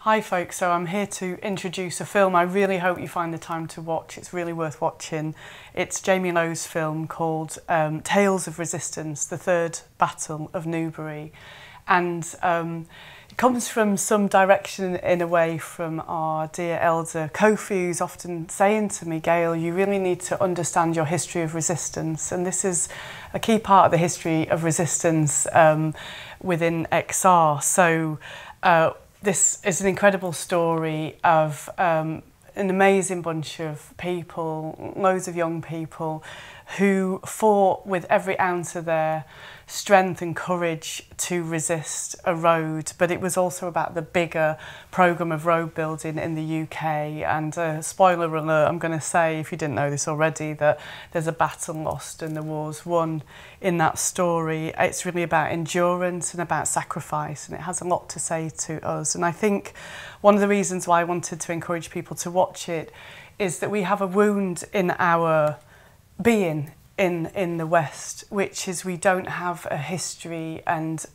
Hi folks, so I'm here to introduce a film I really hope you find the time to watch. It's really worth watching. It's Jamie Lowe's film called Tales of Resistance, the Third Battle of Newbury. And it comes from some direction in a way from our dear elder Kofi, who's often saying to me, Gail, you really need to understand your history of resistance. And this is a key part of the history of resistance within XR. So this is an incredible story of an amazing bunch of people, loads of young people, who fought with every ounce of their strength and courage to resist a road. But it was also about the bigger programme of road building in the UK. And spoiler alert, I'm going to say, if you didn't know this already, that there's a battle lost and the war's won in that story. It's really about endurance and about sacrifice, and it has a lot to say to us. And I think one of the reasons why I wanted to encourage people to watch it is that we have a wound in our being in the West, which is we don't have a history and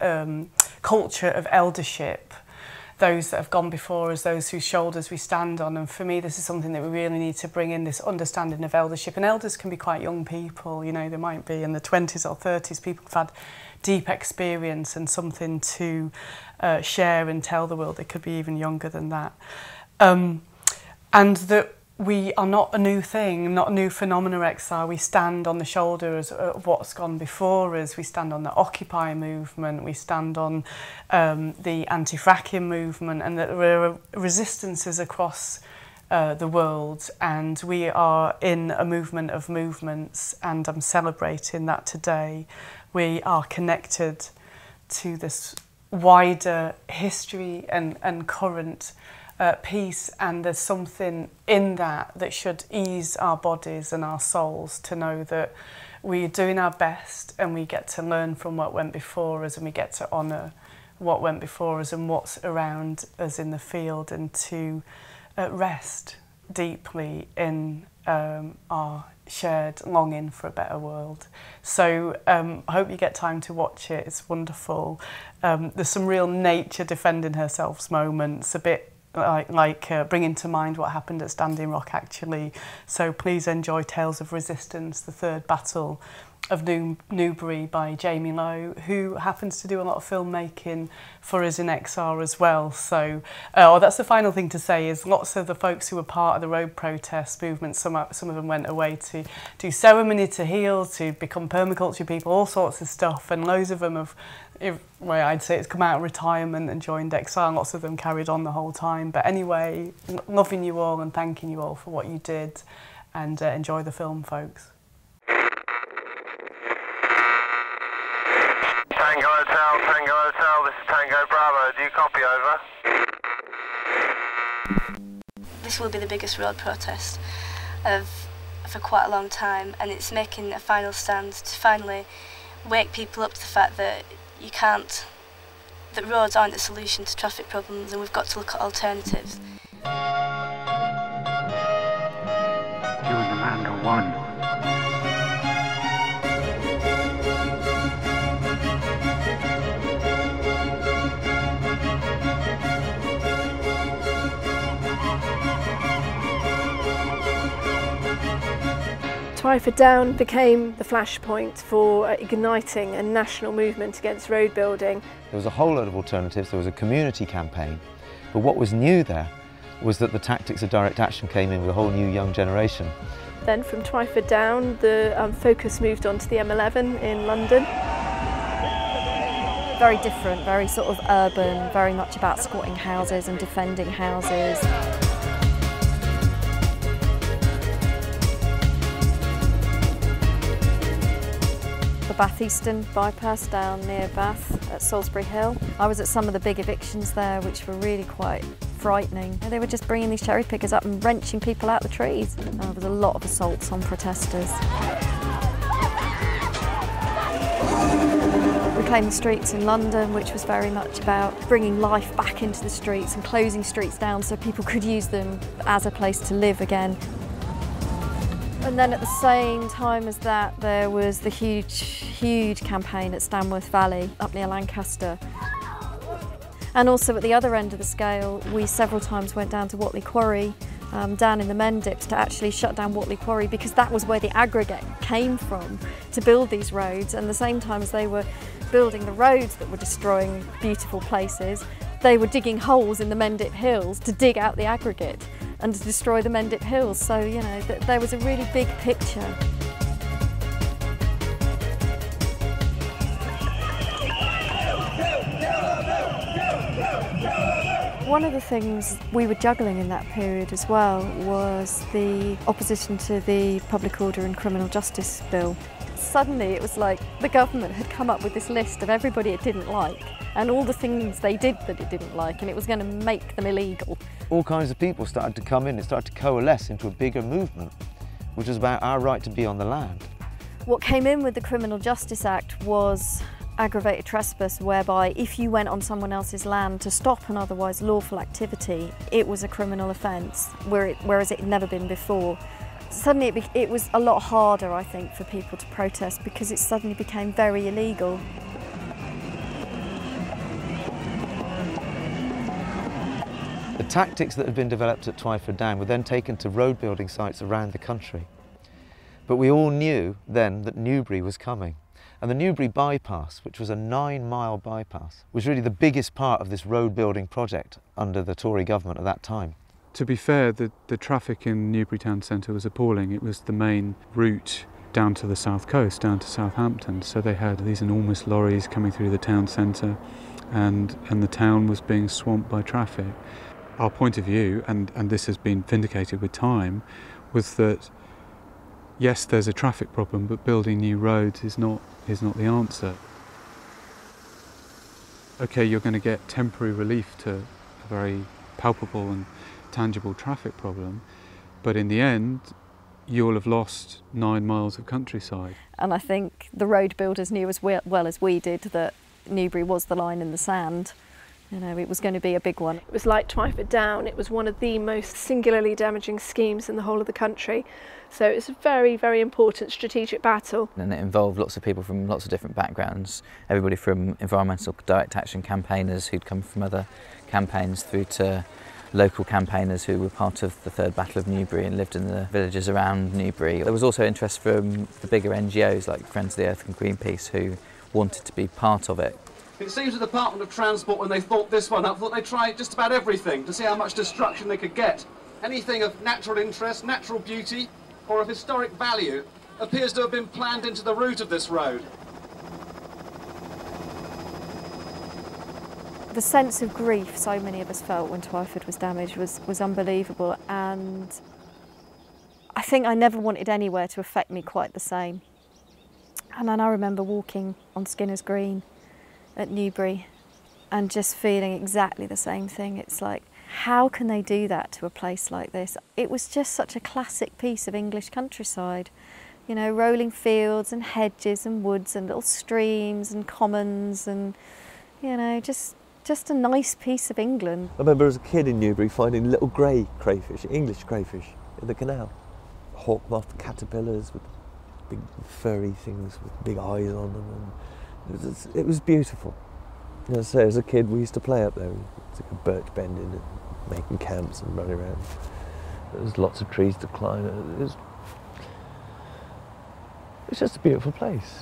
culture of eldership, those that have gone before us, those whose shoulders we stand on. And for me, this is something that we really need to bring in, this understanding of eldership. And elders can be quite young people, you know, they might be in the 20s or 30s, people who've had deep experience and something to share and tell the world. They could be even younger than that. And that we are not a new thing, not a new phenomenon, XR. We stand on the shoulders of what's gone before us. We stand on the Occupy movement. We stand on the anti-fracking movement, and that there are resistances across the world. And we are in a movement of movements, and I'm celebrating that today. We are connected to this wider history and current peace, and there's something in that that should ease our bodies and our souls to know that we're doing our best and we get to learn from what went before us, and we get to honour what went before us and what's around us in the field, and to rest deeply in our shared longing for a better world. So I hope you get time to watch it. It's wonderful. There's some real nature defending herself moments, a bit like bringing to mind what happened at Standing Rock, actually. So please enjoy Tales of Resistance, the Third Battle of Newbury by Jamie Lowe, who happens to do a lot of filmmaking for us in XR as well. So that's the final thing to say, is lots of the folks who were part of the road protest movement, some of them went away to do ceremony to heal, to become permaculture people, all sorts of stuff, and loads of them have, well, I'd say it's come out of retirement and joined XR, and lots of them carried on the whole time. But anyway, loving you all and thanking you all for what you did, and enjoy the film, folks. Tango Hotel, this is Tango Bravo, do you copy, over? This will be the biggest road protest for quite a long time, and it's making a final stand to finally wake people up to the fact that that roads aren't the solution to traffic problems, and we've got to look at alternatives. You and the land are one. Twyford Down became the flashpoint for igniting a national movement against road building. There was a whole load of alternatives, there was a community campaign, but what was new there was that the tactics of direct action came in with a whole new young generation. Then from Twyford Down, the focus moved on to the M11 in London. Very different, very sort of urban, very much about squatting houses and defending houses. Bath Eastern bypass down near Bath at Salisbury Hill. I was at some of the big evictions there, which were really quite frightening. They were just bringing these cherry pickers up and wrenching people out the trees. There was a lot of assaults on protesters. Reclaim the Streets in London, which was very much about bringing life back into the streets and closing streets down so people could use them as a place to live again. And then at the same time as that, there was the huge campaign at Stanworth Valley, up near Lancaster. And also at the other end of the scale, we several times went down to Watley Quarry, down in the Mendips, to actually shut down Watley Quarry, because that was where the aggregate came from to build these roads. And the same time as they were building the roads that were destroying beautiful places, they were digging holes in the Mendip Hills to dig out the aggregate and to destroy the Mendip Hills. So, you know, there was a really big picture. One of the things we were juggling in that period as well was the opposition to the Public Order and Criminal Justice Bill. Suddenly it was like the government had come up with this list of everybody it didn't like and all the things they did that it didn't like, and it was going to make them illegal. All kinds of people started to come in, it started to coalesce into a bigger movement, which was about our right to be on the land. What came in with the Criminal Justice Act was aggravated trespass, whereby if you went on someone else's land to stop an otherwise lawful activity, it was a criminal offence, whereas it had never been before. Suddenly it was a lot harder, I think, for people to protest because it suddenly became very illegal. The tactics that had been developed at Twyford Down were then taken to road building sites around the country. But we all knew then that Newbury was coming. And the Newbury bypass, which was a 9-mile bypass, was really the biggest part of this road building project under the Tory government at that time. To be fair, the traffic in Newbury town centre was appalling. It was the main route down to the south coast, down to Southampton. So they had these enormous lorries coming through the town centre, and the town was being swamped by traffic. Our point of view, and this has been vindicated with time, was that yes, there's a traffic problem, but building new roads is not the answer. Okay, you're going to get temporary relief to a very palpable and tangible traffic problem, but in the end, you'll have lost 9 miles of countryside. And I think the road builders knew as well as we did that Newbury was the line in the sand. You know, it was going to be a big one. It was like Twyford Down. It was one of the most singularly damaging schemes in the whole of the country. So it's a very, very important strategic battle. And it involved lots of people from lots of different backgrounds. Everybody from environmental direct action campaigners who'd come from other campaigns through to local campaigners who were part of the Third Battle of Newbury and lived in the villages around Newbury. There was also interest from the bigger NGOs like Friends of the Earth and Greenpeace who wanted to be part of it. It seems the Department of Transport, when they thought this one up, thought they'd try just about everything to see how much destruction they could get. Anything of natural interest, natural beauty, or of historic value appears to have been planned into the route of this road. The sense of grief so many of us felt when Twyford was damaged was unbelievable, and I think I never wanted anywhere to affect me quite the same. And then I remember walking on Skinner's Green at Newbury and just feeling exactly the same thing. It's like, how can they do that to a place like this? It was just such a classic piece of English countryside. You know, rolling fields and hedges and woods and little streams and commons and, you know, just a nice piece of England. I remember as a kid in Newbury finding little grey crayfish, English crayfish, in the canal. Hawkmoth caterpillars with big furry things with big eyes on them. And it was beautiful. You know, so as a kid we used to play up there. We took a birch bending and making camps and running around. There was lots of trees to climb. It was just a beautiful place.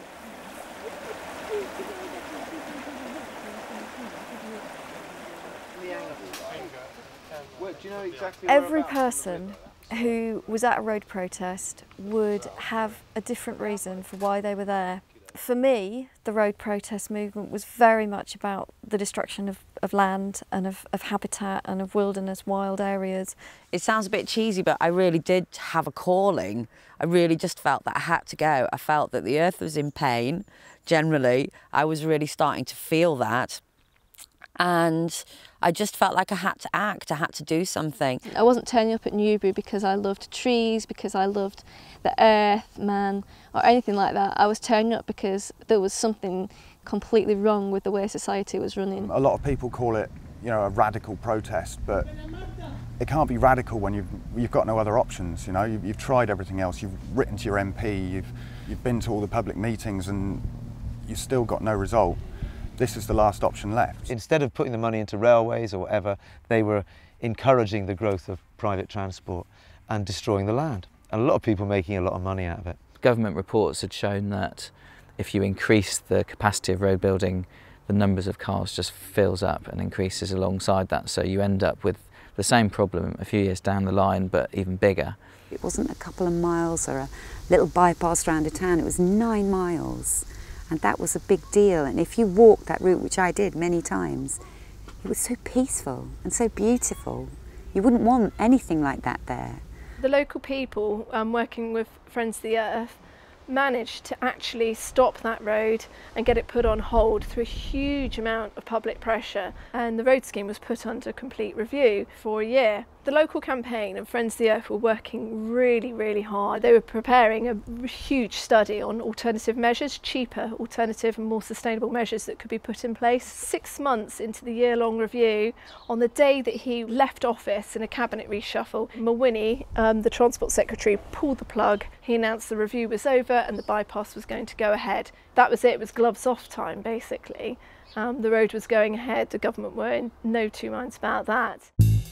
Every person who was at a road protest would have a different reason for why they were there. For me, the road protest movement was very much about the destruction of land and of habitat and of wilderness, wild areas. It sounds a bit cheesy, but I really did have a calling. I really just felt that I had to go. I felt that the earth was in pain, generally. I was really starting to feel that. And I just felt like I had to act, I had to do something. I wasn't turning up at Newbury because I loved trees, because I loved the earth, man, or anything like that. I was turning up because there was something completely wrong with the way society was running. A lot of people call it, you know, a radical protest, but it can't be radical when you've got no other options. You know, you've tried everything else. You've written to your MP, you've been to all the public meetings, and you've still got no result. this is the last option left. Instead of putting the money into railways or whatever, they were encouraging the growth of private transport and destroying the land. And a lot of people making a lot of money out of it. Government reports had shown that if you increase the capacity of road building, the numbers of cars just fills up and increases alongside that. So you end up with the same problem a few years down the line, but even bigger. It wasn't a couple of miles or a little bypass round a town, it was 9 miles. And that was a big deal. And if you walked that route, which I did many times, it was so peaceful and so beautiful. You wouldn't want anything like that there. The local people working with Friends of the Earth managed to actually stop that road and get it put on hold through a huge amount of public pressure, and the road scheme was put under complete review for a year. The local campaign and Friends of the Earth were working really hard. They were preparing a huge study on alternative measures, cheaper, alternative and more sustainable measures that could be put in place. 6 months into the year-long review, on the day that he left office in a cabinet reshuffle, Mawhinney, the Transport Secretary, pulled the plug. He announced the review was over and the bypass was going to go ahead. That was it was gloves off time, basically. The road was going ahead, the government were in no two minds about that.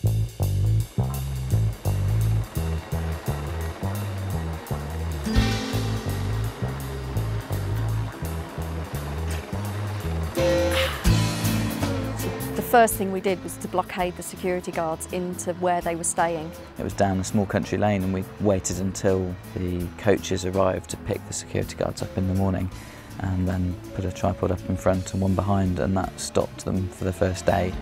The first thing we did was to blockade the security guards into where they were staying. It was down a small country lane, and we waited until the coaches arrived to pick the security guards up in the morning, and then put a tripod up in front and one behind, and that stopped them for the first day.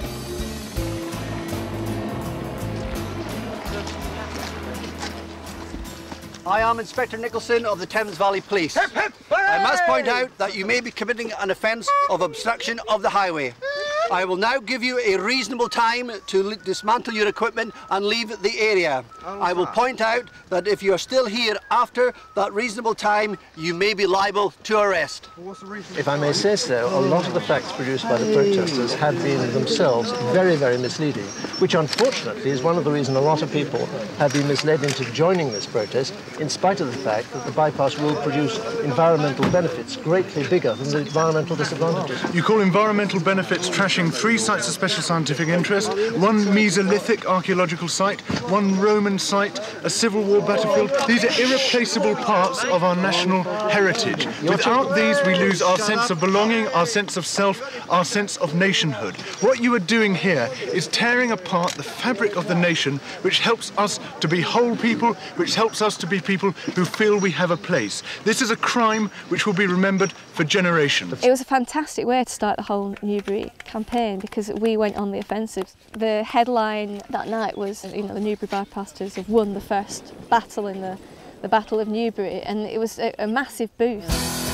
I am Inspector Nicholson of the Thames Valley Police. Hip, hip, I must point out that you may be committing an offence of obstruction of the highway. I will now give you a reasonable time to dismantle your equipment and leave the area. I will point out that if you are still here after that reasonable time, you may be liable to arrest. If I may say so, a lot of the facts produced by the protesters have been themselves very misleading, which unfortunately is one of the reasons a lot of people have been misled into joining this protest, in spite of the fact that the bypass will produce environmental benefits greatly bigger than the environmental disadvantages. You call environmental benefits trashing 3 sites of special scientific interest, 1 Mesolithic archaeological site, 1 Roman site, a Civil War battlefield. These are irreplaceable parts of our national heritage. Without these, we lose our sense of belonging, our sense of self, our sense of nationhood. What you are doing here is tearing apart the fabric of the nation, which helps us to be whole people, which helps us to be people who feel we have a place. This is a crime which will be remembered for generations. It was a fantastic way to start the whole Newbury campaign because we went on the offensive. The headline that night was, the Newbury bypassers have won the first battle in the Battle of Newbury, and it was a massive boost.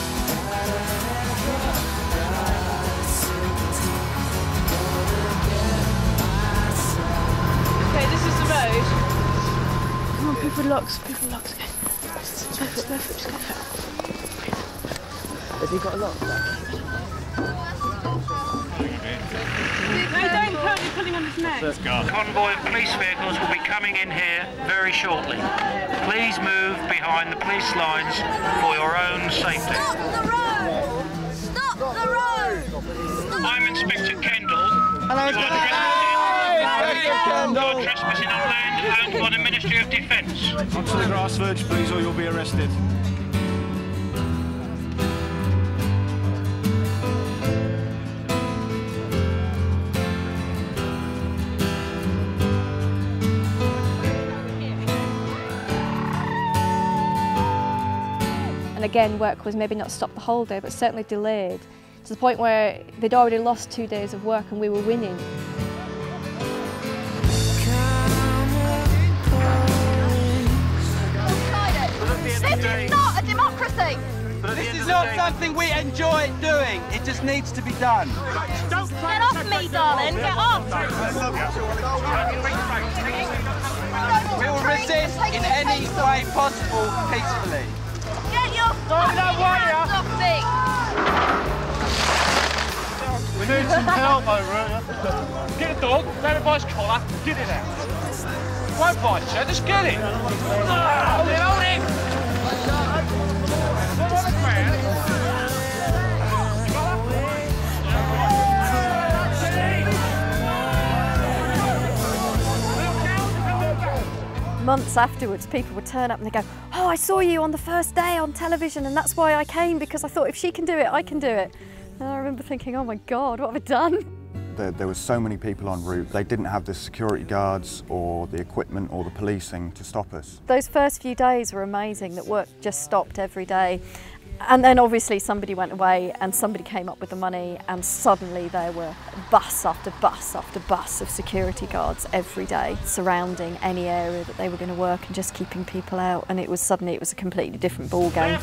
Okay, this is the road. Come on, people locks, okay. Go for it, just go for it. Has he got a lock? No, don't put it pulling on his neck. A convoy of police vehicles will be coming in here very shortly. Please move behind the police lines for your own safety. Stop the road! Stop the road! I'm Inspector Kendall. Hello, You're trespassing on land owned by the Ministry of Defence. Onto the grass verge, please, or you'll be arrested. And again, work was maybe not stopped the whole day, but certainly delayed, to the point where they'd already lost 2 days of work and we were winning. This is not a democracy! This is not something we enjoy doing. It just needs to be done. Get off me, darling, get off! We will resist in any way possible peacefully. Get your fucking hands off me! We need some help over here. Get a dog, grab it by his collar, get it out. Won't bite you, just get it. Hold it, hold it! Put on the ground. Months afterwards, people would turn up and they go, "Oh, I saw you on the first day on television and that's why I came, because I thought if she can do it, I can do it." And I remember thinking, oh my God, what have I done? There were so many people en route. They didn't have the security guards or the equipment or the policing to stop us. Those first few days were amazing, that work just stopped every day. And then obviously somebody went away and somebody came up with the money, and suddenly there were bus after bus after bus of security guards every day surrounding any area that they were going to work and just keeping people out, and it was suddenly a completely different ball game.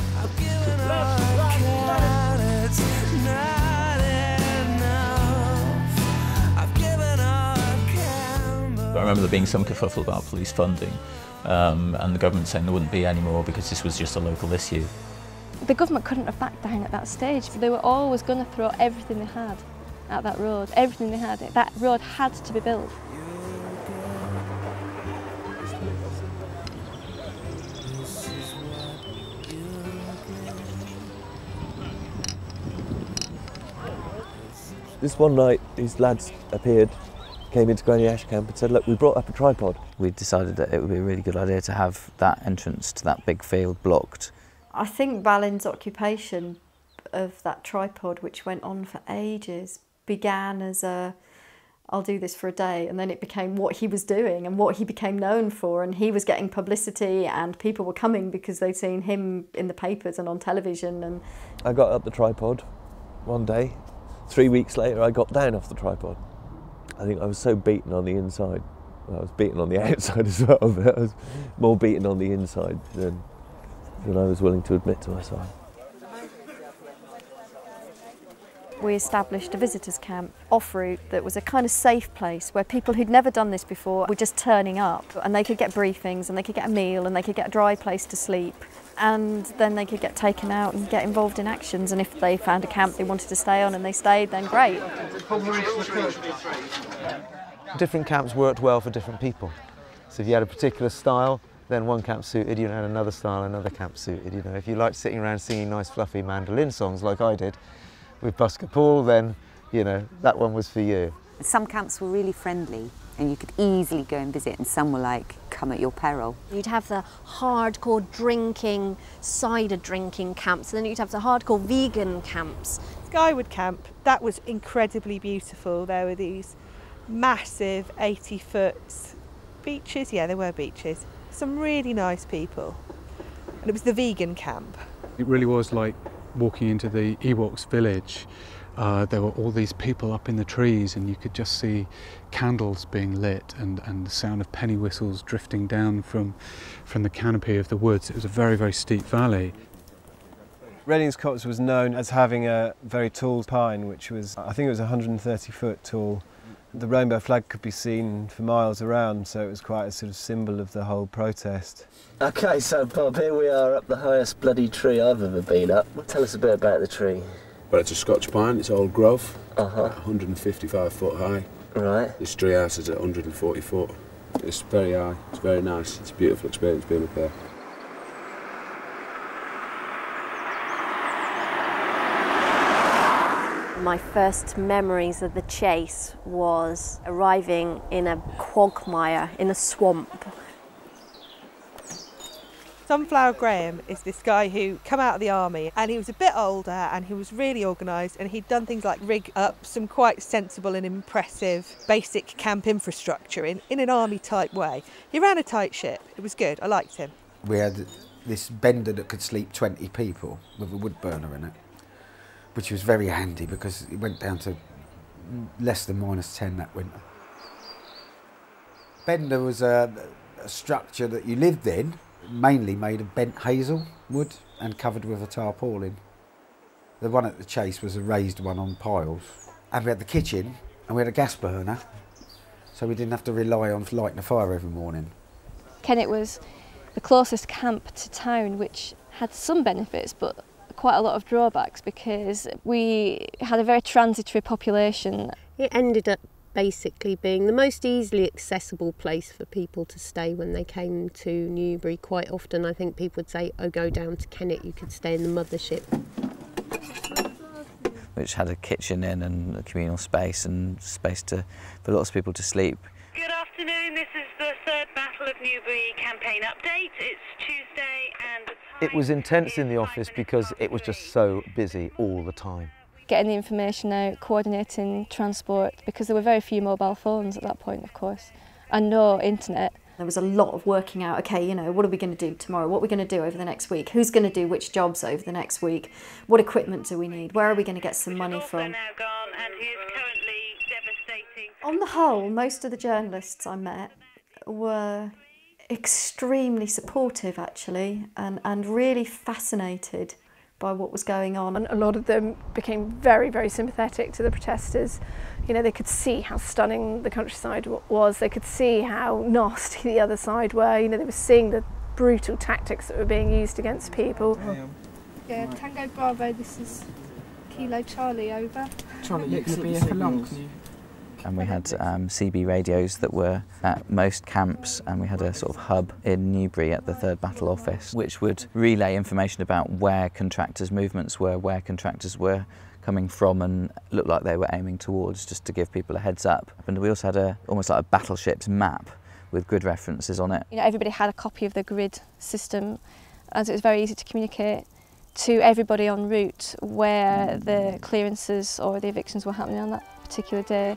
I remember there being some kerfuffle about police funding and the government saying there wouldn't be any more because this was just a local issue. The government couldn't have backed down at that stage. They were always going to throw everything they had at that road, everything they had. That road had to be built. This one night, these lads appeared, came into Granny Ash Camp and said, "Look, we brought up a tripod." We decided that it would be a really good idea to have that entrance to that big field blocked. I think Balin's occupation of that tripod, which went on for ages, began as a, I'll do this for a day, and then it became what he was doing and what he became known for, and he was getting publicity and people were coming because they'd seen him in the papers and on television. And I got up the tripod one day. 3 weeks later, I got down off the tripod. I think I was so beaten on the inside. Well, I was beaten on the outside as well, but I was more beaten on the inside than I was willing to admit to myself. We established a visitors camp off route that was a kind of safe place where people who'd never done this before were just turning up, and they could get briefings and they could get a meal and they could get a dry place to sleep, and then they could get taken out and get involved in actions, and if they found a camp they wanted to stay on and they stayed, then great. Different camps worked well for different people. So if you had a particular style, then one camp suited you, and had another style, another camp suited. You know, if you liked sitting around singing nice fluffy mandolin songs like I did with Busker Paul, then, you know, that one was for you. Some camps were really friendly and you could easily go and visit, and some were like, come at your peril. You'd have the hardcore drinking, cider drinking camps, and then you'd have the hardcore vegan camps. Skyward Camp, that was incredibly beautiful. There were these massive 80-foot beaches. Yeah, there were beaches. Some really nice people. And it was the vegan camp. It really was like walking into the Ewoks village. There were all these people up in the trees, and you could just see candles being lit and the sound of penny whistles drifting down from the canopy of the woods. It was a very, very steep valley. Reddings Copse was known as having a very tall pine, which was, I think it was 130 foot tall. The rainbow flag could be seen for miles around, so it was quite a sort of symbol of the whole protest. OK, so Bob, here we are up the highest bloody tree I've ever been up. Tell us a bit about the tree. Well, it's a Scotch pine, it's old growth, 155 foot high. Right. This tree house is at 140 foot. It's very high, it's very nice, it's a beautiful experience being up there. My first memories of the chase was arriving in a quagmire, in a swamp. Sunflower Graham is this guy who come out of the army, and he was a bit older and he was really organised, and he'd done things like rig up some quite sensible and impressive basic camp infrastructure in an army type way. He ran a tight ship. It was good. I liked him. We had this bender that could sleep 20 people with a wood burner in it, which was very handy because it went down to less than -10 that winter. Bender was a structure that you lived in, mainly made of bent hazel wood and covered with a tarpaulin. The one at the Chase was a raised one on piles. And we had the kitchen and we had a gas burner, so we didn't have to rely on lighting a fire every morning. Kennet was the closest camp to town, which had some benefits but quite a lot of drawbacks because we had a very transitory population. It ended up basically being the most easily accessible place for people to stay when they came to Newbury. Quite often I think people would say, oh, go down to Kennet, you could stay in the mothership. Which had a kitchen in and a communal space and space for lots of people to sleep. Good afternoon. afternoon, this is the third Battle of Newbury campaign update. It's Tuesday and the time It was intense in the office because it was just so busy all the time. Getting the information out, coordinating transport, because there were very few mobile phones at that point, of course, and no internet. There was a lot of working out, okay, you know, what are we going to do tomorrow? What are we going to do over the next week? Who's going to do which jobs over the next week? What equipment do we need? Where are we going to get some money from? On the whole, most of the journalists I met were extremely supportive, actually, and really fascinated by what was going on. And a lot of them became very, very sympathetic to the protesters. You know, they could see how stunning the countryside was. They could see how nasty the other side were. You know, they were seeing the brutal tactics that were being used against people. Yeah, Tango Bravo, this is Kilo Charlie, over. Charlie, you're going to be here for long, can you? And we had CB radios that were at most camps, and we had a sort of hub in Newbury at the 3rd Battle Office, which would relay information about where contractors' movements were, where contractors were coming from and looked like they were aiming towards, just to give people a heads up. And we also had almost like a battleship's map with grid references on it. You know, everybody had a copy of the grid system, and so it was very easy to communicate to everybody en route where the clearances or the evictions were happening on that particular day.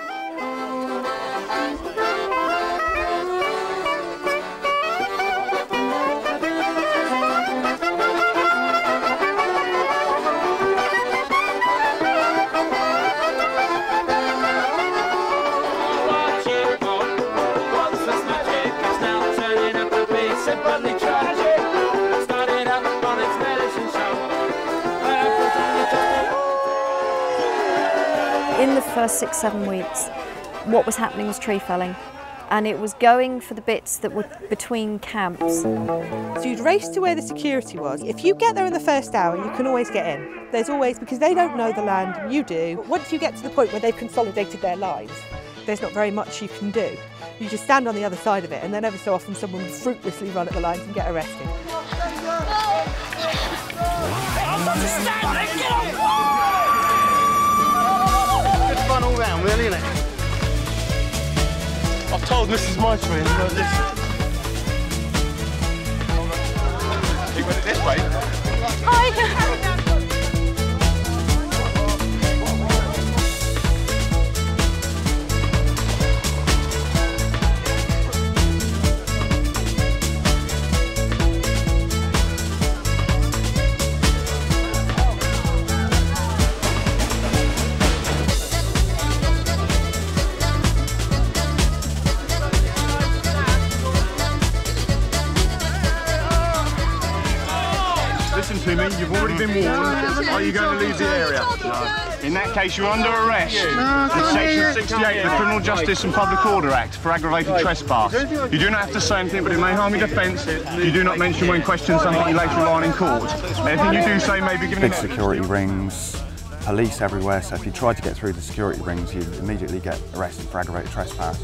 In the first 6-7 weeks, what was happening was tree felling, and it was going for the bits that were between camps. So you'd race to where the security was. If you get there in the first hour, you can always get in. There's always, because they don't know the land, you do. Once you get to the point where they've consolidated their lines, there's not very much you can do. You just stand on the other side of it, and then ever so often someone will fruitlessly run at the lines and get arrested. Fun all round, really, isn't it? I've told Mrs. My train, you won't listen. You went it this way? Hi! Listen to me, you've already been warned. Are you going to leave the area? No. In that case, you're under arrest. It's Section 68 of the Criminal Justice and Public Order Act for aggravated trespass. You do not have to say anything, but it may harm your defence. You do not mention when questioned something you later rely on in court. Anything you do say may be given... Big security rings, police everywhere, so if you try to get through the security rings, you immediately get arrested for aggravated trespass.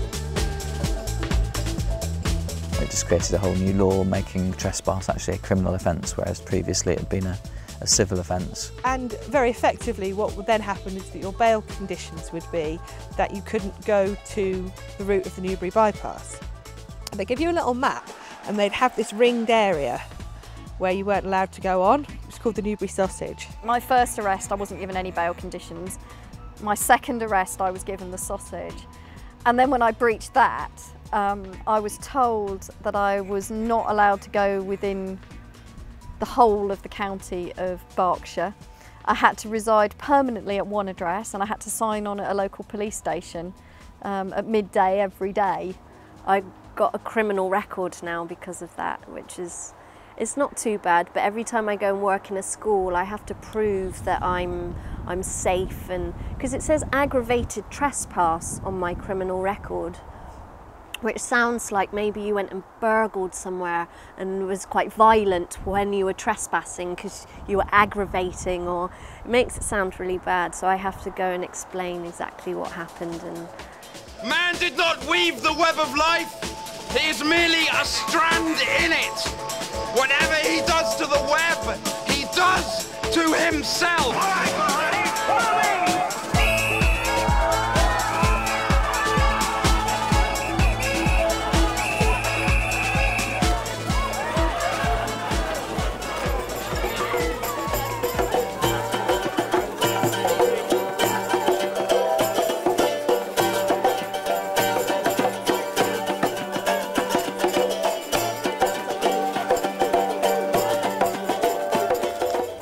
It just created a whole new law making trespass actually a criminal offence, whereas previously it had been a civil offence. And very effectively what would then happen is that your bail conditions would be that you couldn't go to the route of the Newbury bypass. They give you a little map and they'd have this ringed area where you weren't allowed to go on. It's called the Newbury sausage. My first arrest, I wasn't given any bail conditions. My second arrest, I was given the sausage. And then when I breached that, I was told that I was not allowed to go within the whole of the county of Berkshire. I had to reside permanently at one address and I had to sign on at a local police station at midday every day. I got a criminal record now because of that, which is, it's not too bad, but every time I go and work in a school I have to prove that I'm safe, and because it says aggravated trespass on my criminal record, which sounds like maybe you went and burgled somewhere and was quite violent when you were trespassing because you were aggravating, or it makes it sound really bad, so I have to go and explain exactly what happened. And man did not weave the web of life, he is merely a strand in it. Whatever he does to the web, he does to himself. All right, ready? Follow me!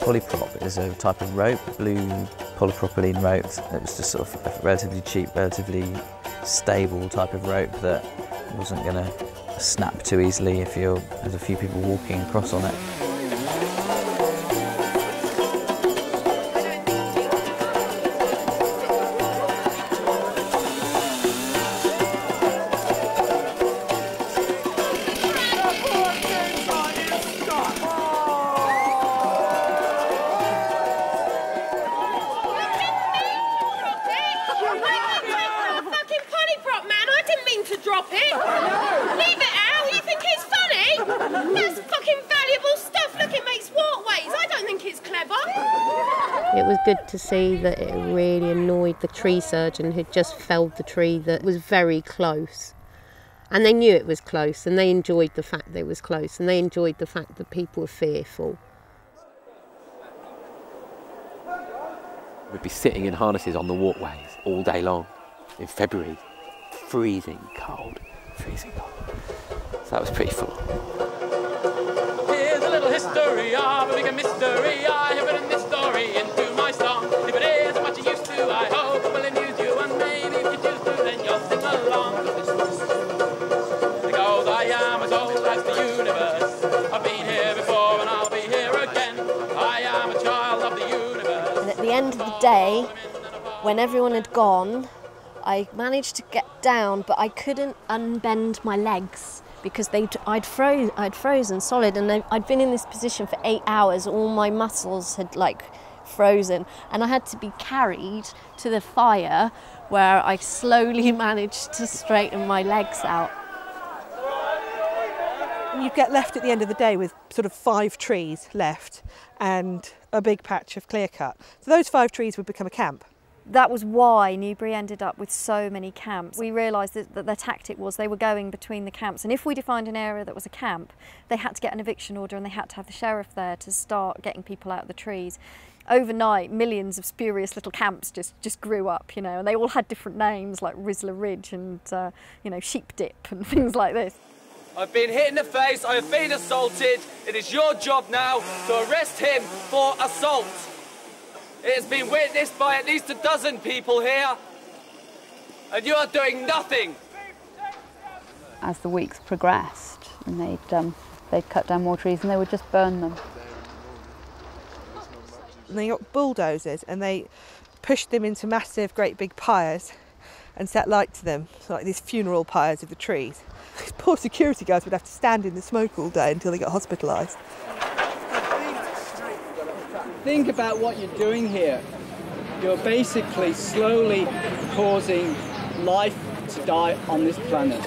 polyprop is a type of rope, blue polypropylene rope. It was just sort of a relatively cheap, relatively stable type of rope that wasn't going to snap too easily if there's a few people walking across on it. It was good to see that it really annoyed the tree surgeon who'd just felled the tree that was very close. And they knew it was close, and they enjoyed the fact that it was close, and they enjoyed the fact that people were fearful. We'd be sitting in harnesses on the walkways all day long in February, freezing cold. So that was pretty full. Here's a little history of a bigger mystery. I have written this story into my song. If it isn't what you used to, I hope it will amuse you, and maybe if you choose to, then you'll sing along. It goes, I am as old as the universe. I've been here before and I'll be here again. I am a child of the universe. And at the end of the day, when everyone had gone, I managed to get down, but I couldn't unbend my legs because I'd frozen solid, and I'd been in this position for 8 hours. All my muscles had frozen, and I had to be carried to the fire where I slowly managed to straighten my legs out. You get left at the end of the day with sort of 5 trees left and a big patch of clear cut. So those 5 trees would become a camp. That was why Newbury ended up with so many camps. We realised that their tactic was they were going between the camps, and if we defined an area that was a camp, they had to get an eviction order and they had to have the sheriff there to start getting people out of the trees. Overnight, millions of spurious little camps just grew up, and they all had different names like Rizzler Ridge and Sheep Dip and things like this. I've been hit in the face, I have been assaulted. It is your job now to arrest him for assault. It has been witnessed by at least a dozen people here, and you are doing nothing. As the weeks progressed, and they'd cut down more trees and they would just burn them. And they got bulldozers and they pushed them into massive, great big pyres and set light to them, so like these funeral pyres of the trees. These poor security guards would have to stand in the smoke all day until they got hospitalised. Think about what you're doing here. You're basically slowly causing life to die on this planet.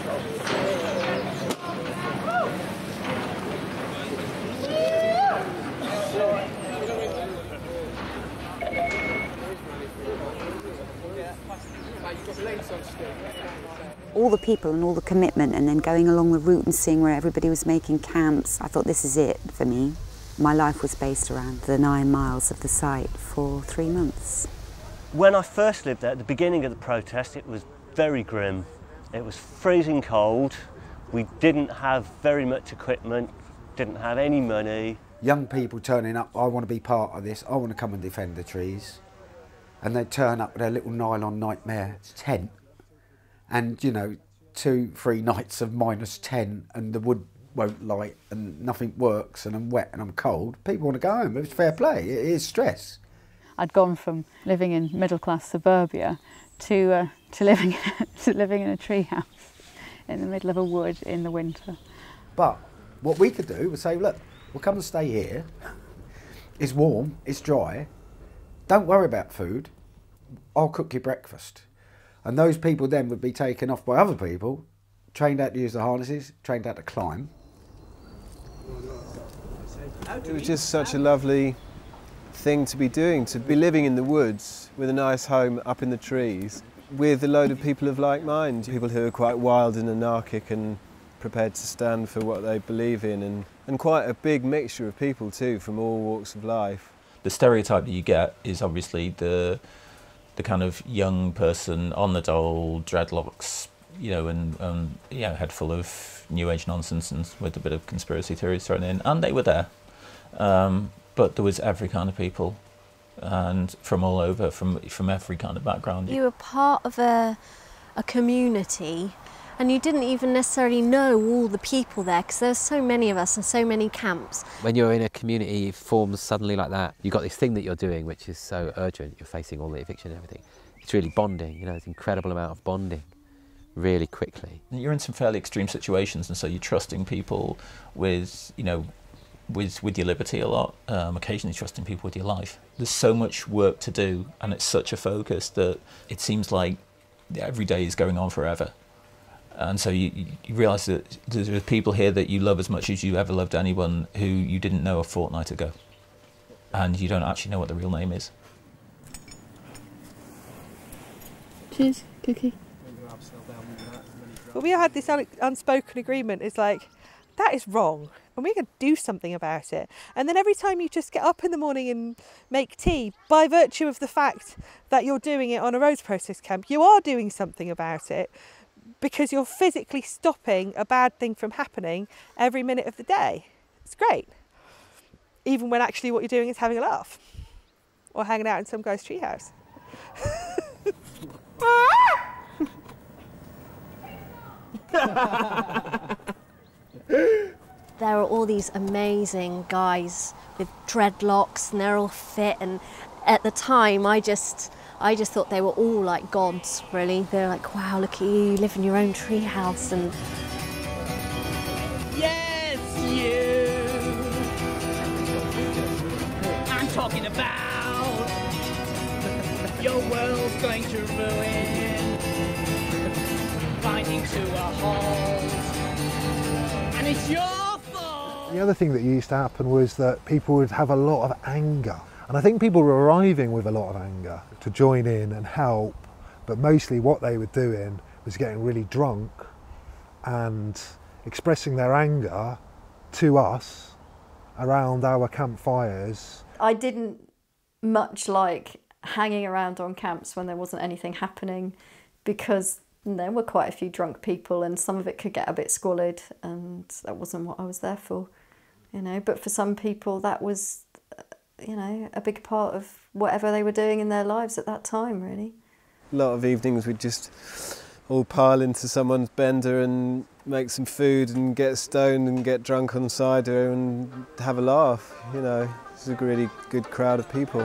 All the people and all the commitment, and then going along the route and seeing where everybody was making camps, I thought this is it for me. My life was based around the 9 miles of the site for 3 months. When I first lived there, at the beginning of the protest, it was very grim. It was freezing cold. We didn't have very much equipment, didn't have any money. Young people turning up, I want to be part of this, I want to come and defend the trees. And they'd turn up with their little nylon nightmare tent. And, 2-3 nights of -10 and the wood won't light and nothing works and I'm wet and I'm cold. People want to go home. It's fair play. It is stress. I'd gone from living in middle-class suburbia to living in a treehouse in the middle of a wood in the winter. But what we could do was say, look, we'll come and stay here. It's warm, it's dry. Don't worry about food. I'll cook you breakfast. And those people then would be taken off by other people, trained out to use the harnesses, trained out to climb. It was just such a lovely thing to be doing, to be living in the woods with a nice home up in the trees with a load of people of like mind, people who are quite wild and anarchic and prepared to stand for what they believe in, and quite a big mixture of people too from all walks of life. The stereotype that you get is obviously the kind of young person on the dole, dreadlocks, and head full of new age nonsense and with a bit of conspiracy theories thrown in, and they were there. but there was every kind of people, and from all over, from every kind of background. You were part of a community, and you didn't even necessarily know all the people there because there's so many of us and so many camps. When you're in a community forms suddenly like that, you've got this thing that you're doing which is so urgent, you're facing all the eviction and everything. It's really bonding, you know, there's an incredible amount of bonding really quickly. You're in some fairly extreme situations, and so you're trusting people with, you know, with your liberty a lot, occasionally trusting people with your life. There's so much work to do, and it's such a focus that it seems like every day is going on forever. And so you realise that there's people here that you love as much as you ever loved anyone who you didn't know a fortnight ago. And you don't actually know what the real name is. Cheers, cookie. But we had this unspoken agreement. It's like, that is wrong, and we're going to do something about it. And then every time you just get up in the morning and make tea, by virtue of the fact that you're doing it on a roads protest camp, you are doing something about it, because you're physically stopping a bad thing from happening every minute of the day. It's great. Even when actually what you're doing is having a laugh or hanging out in some guy's treehouse. There are all these amazing guys with dreadlocks, and they're all fit, and at the time I just thought they were all like gods, really. They're like, wow, look at you, live in your own treehouse. And Yes, you. I'm talking about your world's going to ruin, grinding to a halt, and it's your fault. The other thing that used to happen was that people would have a lot of anger. And I think people were arriving with a lot of anger to join in and help, but mostly what they were doing was getting really drunk and expressing their anger to us around our campfires. I didn't much like hanging around on camps when there wasn't anything happening, because there were quite a few drunk people and some of it could get a bit squalid, and that wasn't what I was there for, you know. But for some people that was, you know, a big part of whatever they were doing in their lives at that time, really. A lot of evenings we'd just all pile into someone's bender and make some food and get stoned and get drunk on cider and have a laugh, you know. It's a really good crowd of people.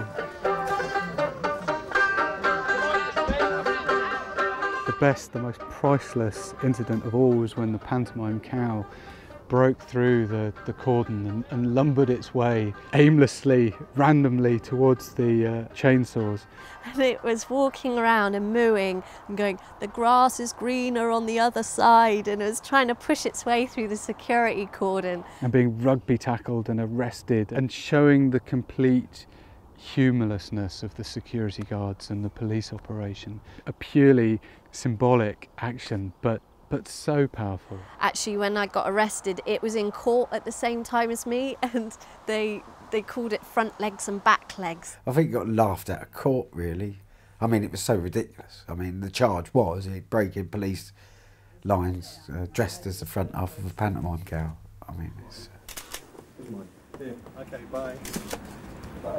The best, the most priceless incident of all was when the pantomime cow broke through the cordon and lumbered its way aimlessly, randomly towards the chainsaws. And it was walking around and mooing and going, the grass is greener on the other side, and it was trying to push its way through the security cordon. And being rugby tackled and arrested, and showing the complete humorlessness of the security guards and the police operation. A purely symbolic action, but so powerful. Actually, when I got arrested, it was in court at the same time as me, and they called it front legs and back legs. I think it got laughed at court, really. I mean, it was so ridiculous. I mean, the charge was breaking police lines dressed as the front half of a pantomime cow. I mean, it's... Okay, bye. Bye.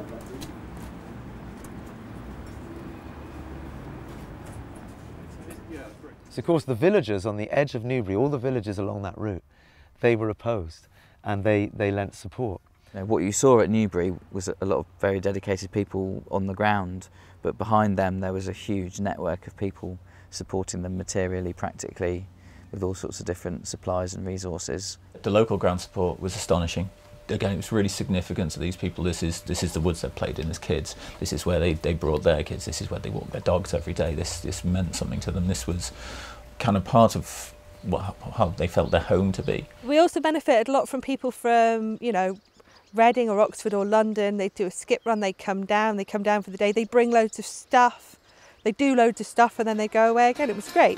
So of course the villagers on the edge of Newbury, all the villagers along that route, they were opposed and they lent support. You know, what you saw at Newbury was a lot of very dedicated people on the ground, but behind them there was a huge network of people supporting them materially, practically, with all sorts of different supplies and resources. The local ground support was astonishing. Again, it was really significant to these people. This is the woods they played in as kids. This is where they brought their kids. This is where they walked their dogs every day. This meant something to them. This was kind of part of how they felt their home to be. We also benefited a lot from people from, you know, Reading or Oxford or London. They do a skip run, they come down for the day, they bring loads of stuff, they do loads of stuff and then they go away again. It was great.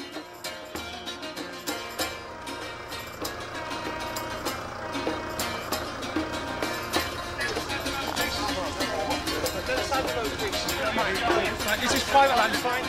This is private land, fine.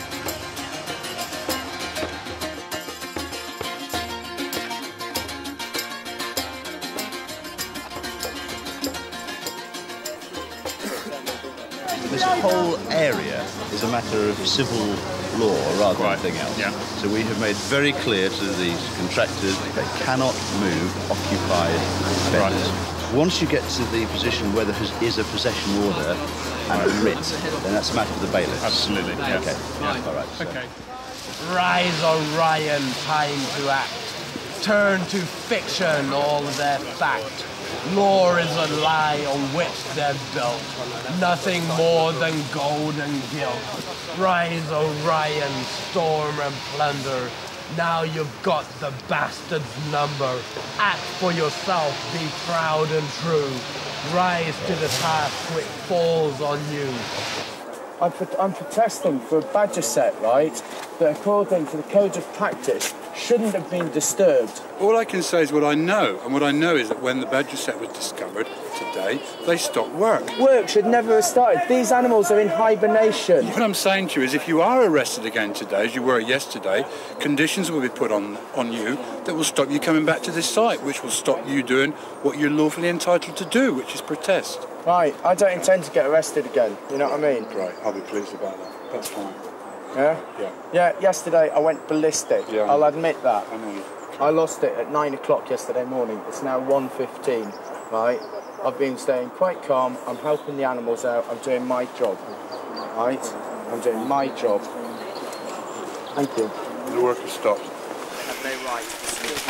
this whole area is a matter of civil law rather than anything else. Yeah. So we have made very clear to these contractors they cannot move occupied benders. Once you get to the position where there is a possession order and a writ, then that's a matter for the bailiffs. Absolutely. Yeah. Okay. Yeah. All right. So. Okay. Rise, Orion, time to act. Turn to fiction all their fact. Lore is a lie on which they're built. Nothing more than gold and guilt. Rise, Orion, storm and plunder. Now you've got the bastard's number. Act for yourself, be proud and true. Rise to the task which falls on you. I'm protesting for a badger set, right, that according to the code of practice shouldn't have been disturbed. All I can say is what I know, and what I know is that when the badger set was discovered today, they stopped work. Work should never have started. These animals are in hibernation. What I'm saying to you is if you are arrested again today, as you were yesterday, conditions will be put on you that will stop you coming back to this site, which will stop you doing what you're lawfully entitled to do, which is protest. Right, I don't intend to get arrested again, you know what I mean? Right, I'll be pleased about that. That's fine. Yeah? Yeah. Yeah, yesterday I went ballistic. Yeah, I'll admit that. I know. I lost it at 9 o'clock yesterday morning. It's now 1:15, right? I've been staying quite calm. I'm helping the animals out. I'm doing my job, right? I'm doing my job. Thank you. The work has stopped. They have no right to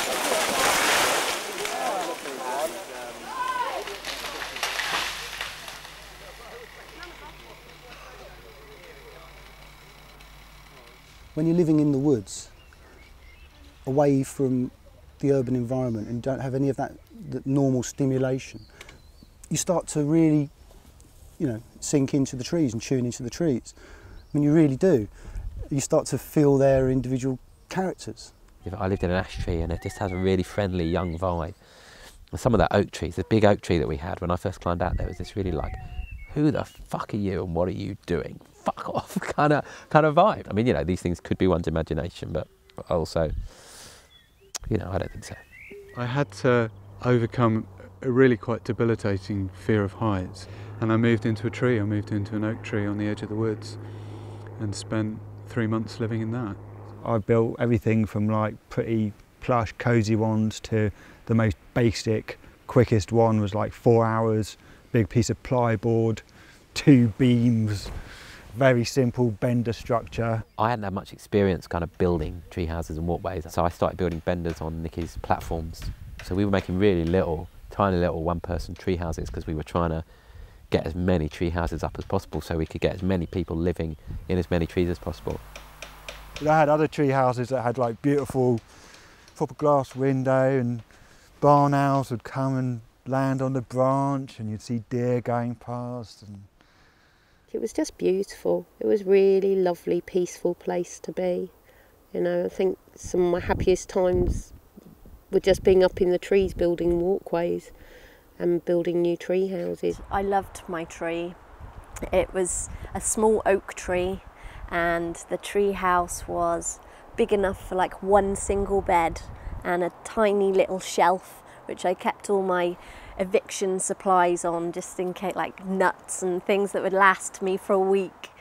When you're living in the woods, away from the urban environment and don't have any of that normal stimulation, you start to really, sink into the trees and tune into the trees. I mean, you really do. You start to feel their individual characters. I lived in an ash tree and it just has a really friendly young vibe. And some of that oak trees, the big oak tree that we had when I first climbed out, there was this really like, who the fuck are you and what are you doing? Fuck off kind of vibe. I mean, these things could be one's imagination, but also, I don't think so. I had to overcome a really quite debilitating fear of heights, and I moved into a tree. I moved into an oak tree on the edge of the woods and spent 3 months living in that. I built everything from like pretty plush, cosy ones to the most basic, quickest one was like 4 hours, big piece of plyboard, 2 beams, very simple bender structure. I hadn't had much experience kind of building tree houses and walkways, so I started building benders on Nicky's platforms. So we were making really tiny little one-person tree houses because we were trying to get as many tree houses up as possible so we could get as many people living in as many trees as possible. But I had other tree houses that had like beautiful proper glass window, and barn owls would come and land on the branch and you'd see deer going past. And it was just beautiful. It was really lovely, peaceful place to be. I think some of my happiest times were just being up in the trees, building walkways and building new tree houses. I loved my tree. It was a small oak tree, and the tree house was big enough for like one single bed and a tiny little shelf which I kept all my eviction supplies on, just in case, like nuts and things that would last me for a week.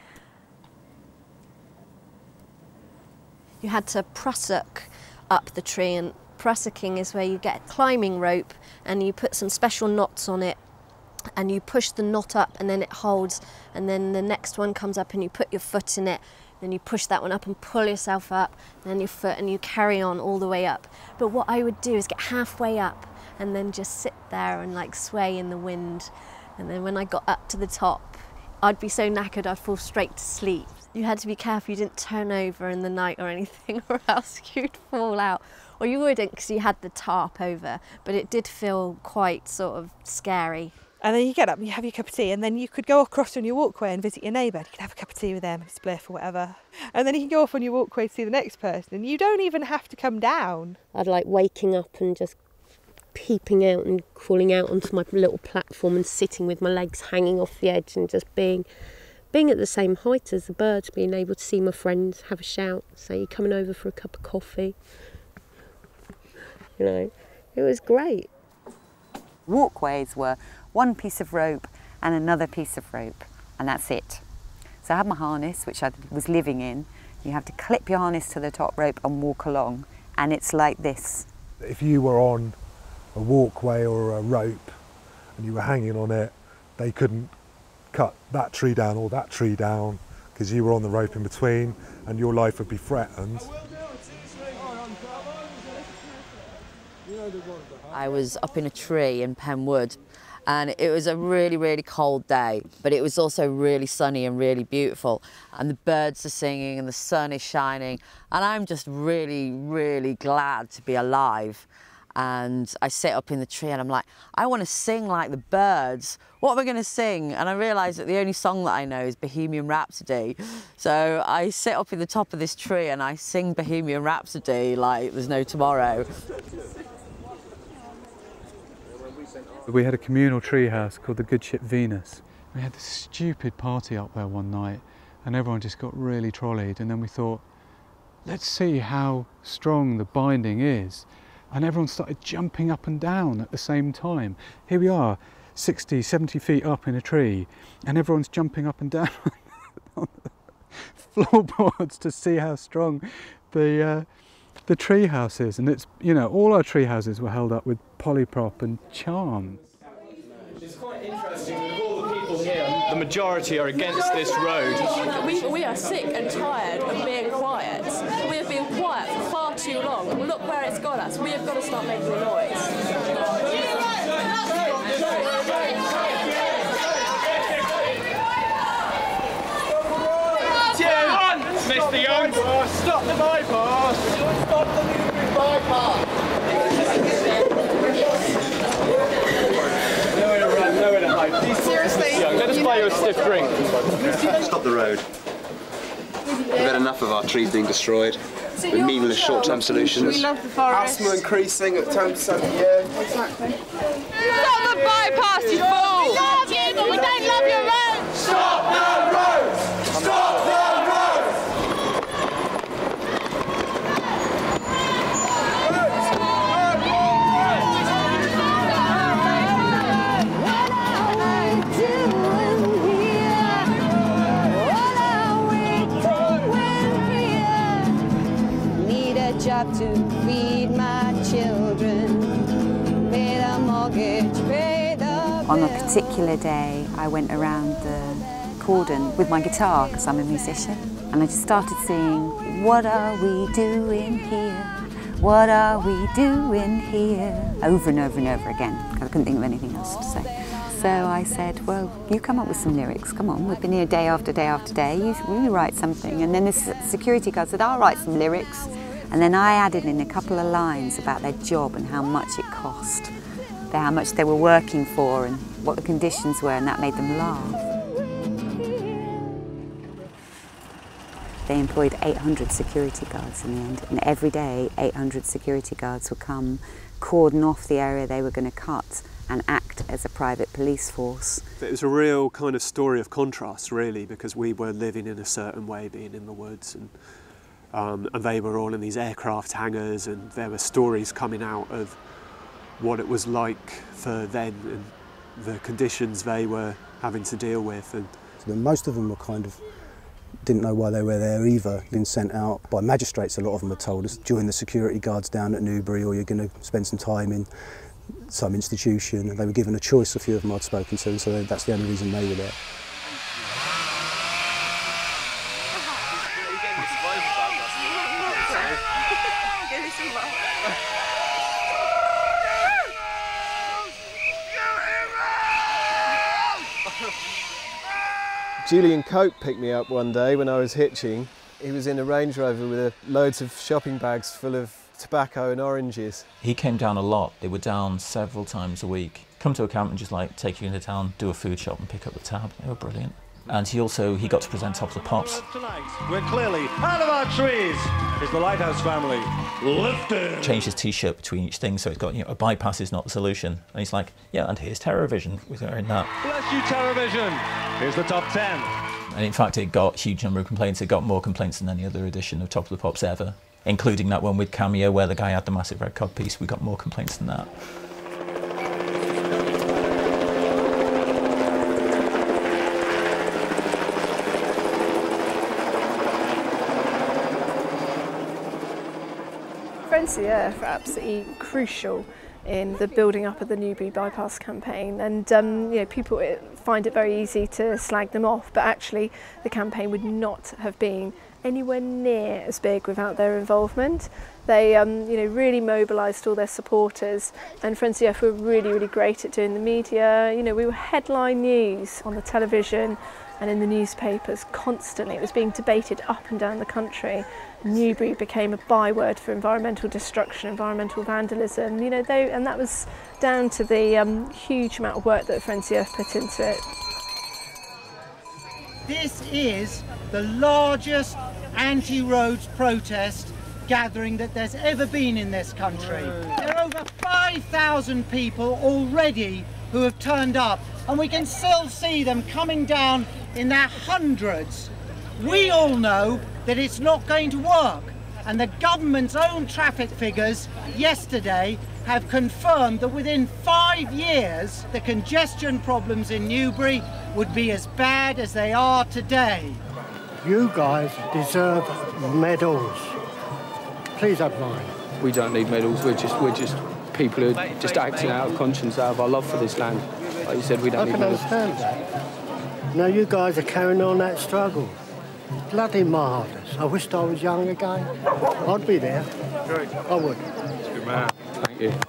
You had to prussock up the tree, and prussocking is where you get a climbing rope and you put some special knots on it and you push the knot up and then it holds, and then the next one comes up and you put your foot in it, then you push that one up and pull yourself up, then your foot, and you carry on all the way up. But what I would do is get halfway up and then just sit there and like sway in the wind, and then when I got up to the top I'd be so knackered I'd fall straight to sleep. You had to be careful you didn't turn over in the night or anything or else you'd fall out. Or you wouldn't because you had the tarp over, but it did feel quite sort of scary. And then you get up and you have your cup of tea, and then you could go across on your walkway and visit your neighbour. You could have a cup of tea with them, a spliff or whatever. And then you can go off on your walkway to see the next person, and you don't even have to come down. I'd like waking up and just peeping out and crawling out onto my little platform and sitting with my legs hanging off the edge and just being at the same height as the birds, being able to see my friends, have a shout, say, "You coming over for a cup of coffee?" It was great. Walkways were one piece of rope and another piece of rope, and that's it. So I had my harness, which I was living in. You have to clip your harness to the top rope and walk along, and it's like this. If you were on a walkway or a rope and you were hanging on it, they couldn't cut that tree down or that tree down because you were on the rope in between and your life would be threatened. I was up in a tree in Penwood, and it was a really, really cold day, but it was also really sunny and really beautiful, and the birds are singing and the sun is shining, and I'm just really, really glad to be alive. And I sit up in the tree and I'm like, I want to sing like the birds. What am I going to sing? And I realised that the only song that I know is Bohemian Rhapsody. So I sit up in the top of this tree and I sing Bohemian Rhapsody like there's no tomorrow. We had a communal treehouse called the Good Ship Venus. We had this stupid party up there one night and everyone just got really trolleyed, and then we thought, let's see how strong the binding is. And everyone started jumping up and down at the same time. Here we are, 60, 70 feet up in a tree, and everyone's jumping up and down on the floorboards to see how strong the tree house is. And it's, you know, all our tree houses were held up with polyprop and charm. It's quite interesting with all the people here, the majority are against this road. We are sick and tired of being quiet. We have been quiet for far too long. Look where it's got us. We have got to start making a noise. Mr. Young, stop the bypass! Stop the Newbury bypass! Nowhere to run, nowhere to hide. Please, seriously? Young, let us buy you a stiff drink. Stop the road. We've had enough of our trees being destroyed with meaningless short-term solutions. We love the forest. Asthma increasing at 10% a year. Exactly. Stop the bypass, you fool! We love you, but we don't love your road! Stop the road! Stop the road! Job to feed my children, pay the mortgage, pay the bills. On a particular day, I went around the cordon with my guitar, because I'm a musician, and I just started singing, what are we doing here? What are we doing here? Over and over and over again, because I couldn't think of anything else to say. So I said, well, you come up with some lyrics, come on, we've been here day after day after day, you write something. And then the security guard said, I'll write some lyrics. And then I added in a couple of lines about their job and how much it cost, how much they were working for and what the conditions were, and that made them laugh. They employed 800 security guards in the end, and every day 800 security guards would come, cordon off the area they were going to cut and act as a private police force. It was a real kind of story of contrast, really, because we were living in a certain way, being in the woods, and they were all in these aircraft hangars, and there were stories coming out of what it was like for them and the conditions they were having to deal with. And so most of them were kind of didn't know why they were there either. Been sent out by magistrates, a lot of them were told us, join the security guards down at Newbury or you're going to spend some time in some institution. And they were given a choice, a few of them I'd spoken to, and so that's the only reason they were there. Julian Cope picked me up one day when I was hitching. He was in a Range Rover with loads of shopping bags full of tobacco and oranges. He came down a lot. They were down several times a week. Come to a camp and just like take you into town, do a food shop and pick up the tab. They were brilliant. And he got to present Top of the Pops. Tonight, we're clearly out of our trees. Is the Lighthouse family lifted? Changed his t-shirt between each thing, so it's got, you know, a bypass is not the solution. And he's like, yeah, and here's TerrorVision. We're wearing that. Bless you, TerrorVision. Here's the top 10. And in fact, it got a huge number of complaints. It got more complaints than any other edition of Top of the Pops ever, including that one with Cameo where the guy had the massive red codpiece. We got more complaints than that. Friends of the Earth are absolutely crucial in the building up of the Newbury bypass campaign, and you know, people find it very easy to slag them off, but actually the campaign would not have been anywhere near as big without their involvement. They you know, really mobilised all their supporters, and Friends of the Earth were really great at doing the media. You know, we were headline news on the television and in the newspapers constantly. It was being debated up and down the country. Newbury became a byword for environmental destruction, environmental vandalism, you know, and that was down to the huge amount of work that Friends of the Earth put into it. This is the largest anti-roads protest gathering that there's ever been in this country. There are over 5,000 people already who have turned up, and we can still see them coming down in their hundreds. We all know that it's not going to work, and the government's own traffic figures yesterday have confirmed that within 5 years the congestion problems in Newbury would be as bad as they are today. You guys deserve medals. Please don't mind. We don't need medals, we're just people who are just acting out of conscience, out of our love for this land. Like you said, we don't need medals. I can understand that. Now you guys are carrying on that struggle. Bloody marvellous. I wished I was young again. I'd be there. I would. Good man. Thank you.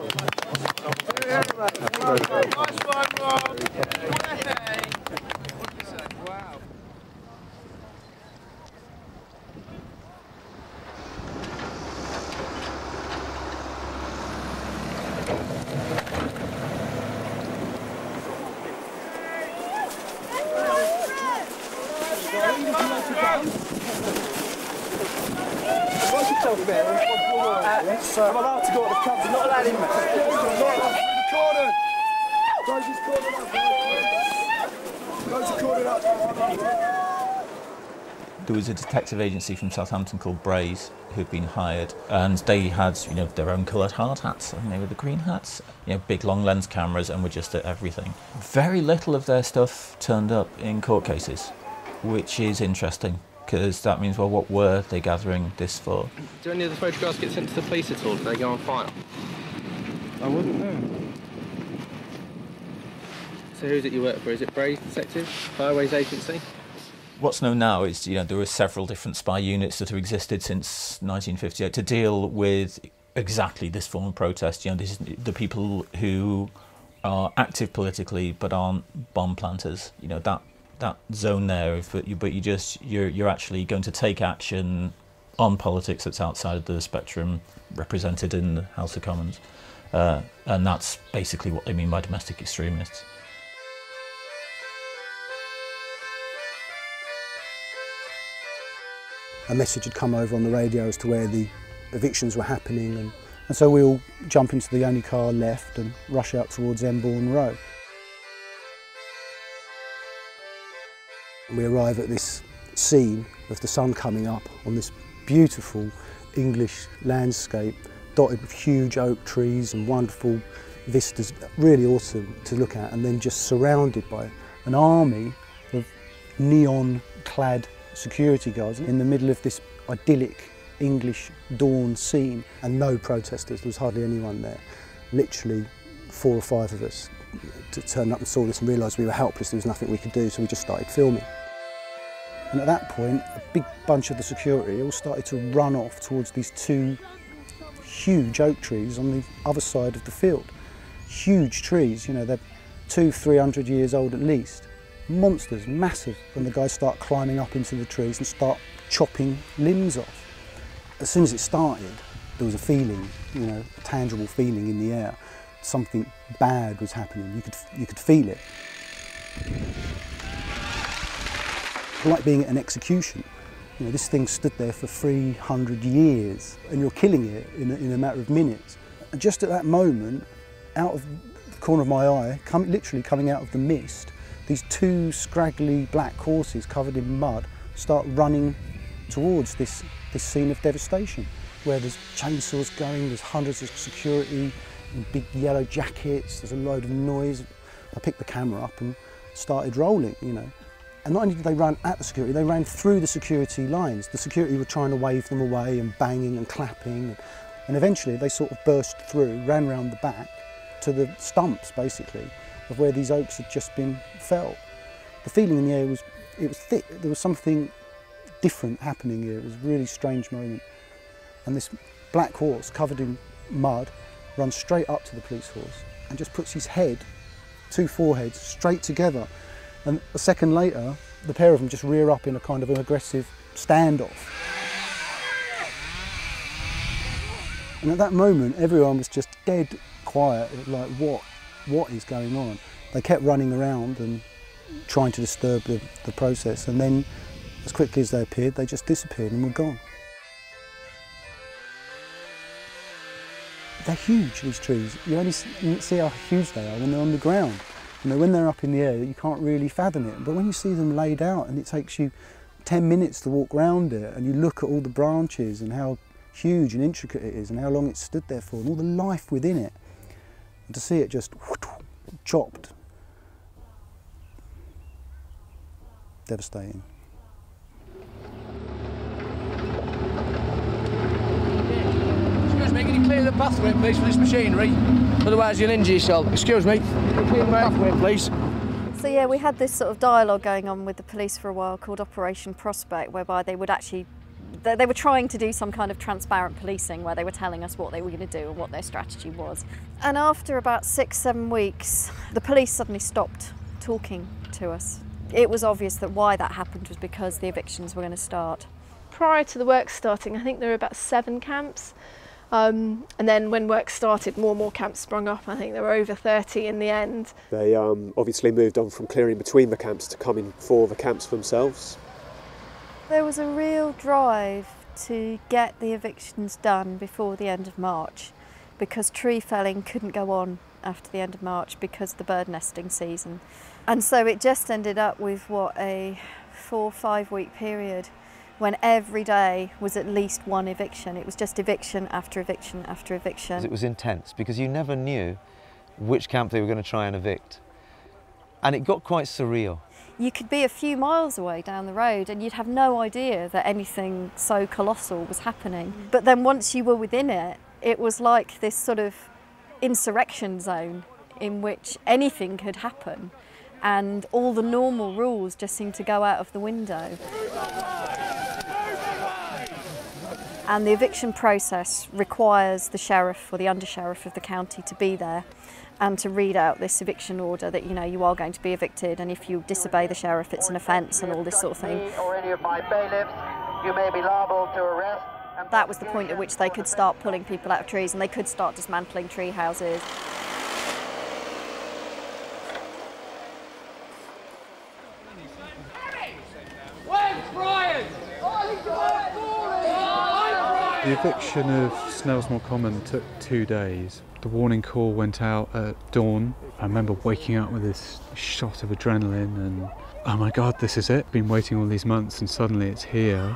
I'm allowed to go at the cabs, not allowed in There was a detective agency from Southampton called Braze who'd been hired, and they had, you know, their own coloured hard hats. I think they were the green hats, you know, big long lens cameras, and were just at everything. Very little of their stuff turned up in court cases, which is interesting, because that means, well, what were they gathering this for? Do any of the photographs get sent to the police at all? Do they go on file? I wouldn't know. So who's it you work for? Is it Braze Detective? Highways Agency? What's known now is, you know, there are several different spy units that have existed since 1958 to deal with exactly this form of protest. You know, this is the people who are active politically but aren't bomb planters. You know, that zone there, but you're actually going to take action on politics that's outside of the spectrum represented in the House of Commons, and that's basically what they mean by domestic extremists. A message had come over on the radio as to where the evictions were happening, and so we all jump into the only car left and rush out towards Embourne Row. And we arrive at this scene of the sun coming up on this beautiful English landscape dotted with huge oak trees and wonderful vistas, really awesome to look at, and then just surrounded by an army of neon-clad security guards in the middle of this idyllic English dawn scene, and no protesters. There was hardly anyone there. Literally 4 or 5 of us turned up and saw this and realised we were helpless. There was nothing we could do, so we just started filming. And at that point, a big bunch of the security all started to run off towards these 2 huge oak trees on the other side of the field. Huge trees, you know, they're 200-300 years old at least. Monsters, massive. And the guys start climbing up into the trees and start chopping limbs off. As soon as it started, there was a feeling, you know, a tangible feeling in the air. Something bad was happening. You could feel it. Like being at an execution. You know, this thing stood there for 300 years, and you're killing it in a matter of minutes. And just at that moment, out of the corner of my eye, literally coming out of the mist, these 2 scraggly black horses covered in mud start running towards this scene of devastation, where there's chainsaws going, there's hundreds of security in big yellow jackets, there's a load of noise. I picked the camera up and started rolling, you know. And not only did they run at the security, they ran through the security lines. The security were trying to wave them away and banging and clapping. And eventually they sort of burst through, ran round the back to the stumps, basically, of where these oaks had just been felled. The feeling in the air was, it was thick. There was something different happening here. It was a really strange moment. And this black horse, covered in mud, runs straight up to the police horse and just puts his head, two foreheads, straight together. And a second later, the pair of them just rear up in a kind of an aggressive standoff. And at that moment, everyone was just dead quiet, like, what is going on? They kept running around and trying to disturb the process, and then as quickly as they appeared, they just disappeared and were gone. They're huge, these trees. You only see how huge they are when they're on the ground. You know, when they're up in the air, you can't really fathom it. But when you see them laid out and it takes you 10 minutes to walk around it, and you look at all the branches and how huge and intricate it is and how long it's stood there for and all the life within it, and to see it just chopped, devastating. Excuse me, can you clear the pathway, please, for this machinery? Otherwise you'll injure yourself. Excuse me, can you clear the pathway, please? So yeah, we had this sort of dialogue going on with the police for a while called Operation Prospect, whereby they would actually, they were trying to do some kind of transparent policing where they were telling us what they were going to do and what their strategy was. And after about 6-7 weeks, the police suddenly stopped talking to us. It was obvious that why that happened was because the evictions were going to start. Prior to the work starting, I think there were about 7 camps. And then when work started, more and more camps sprung up. I think there were over 30 in the end. They obviously moved on from clearing between the camps to coming for the camps themselves. There was a real drive to get the evictions done before the end of March, because tree felling couldn't go on after the end of March because of the bird nesting season. And so it just ended up with, what, a 4 or 5 week period when every day was at least one eviction. It was just eviction after eviction after eviction. It was intense because you never knew which camp they were going to try and evict. And it got quite surreal. You could be a few miles away down the road and you'd have no idea that anything so colossal was happening. But then once you were within it, it was like this sort of insurrection zone in which anything could happen and all the normal rules just seemed to go out of the window. And the eviction process requires the sheriff or the under-sheriff of the county to be there and to read out this eviction order that, you know, you are going to be evicted, and if you disobey the sheriff it's an offence and all this sort of thing. Or any of my bailiffs, you may be liable to arrest. That was the point at which they could start pulling people out of trees and they could start dismantling tree houses. The eviction of Snelsmore Common took 2 days. The warning call went out at dawn. I remember waking up with this shot of adrenaline and, oh my God, this is it. Been waiting all these months and suddenly it's here.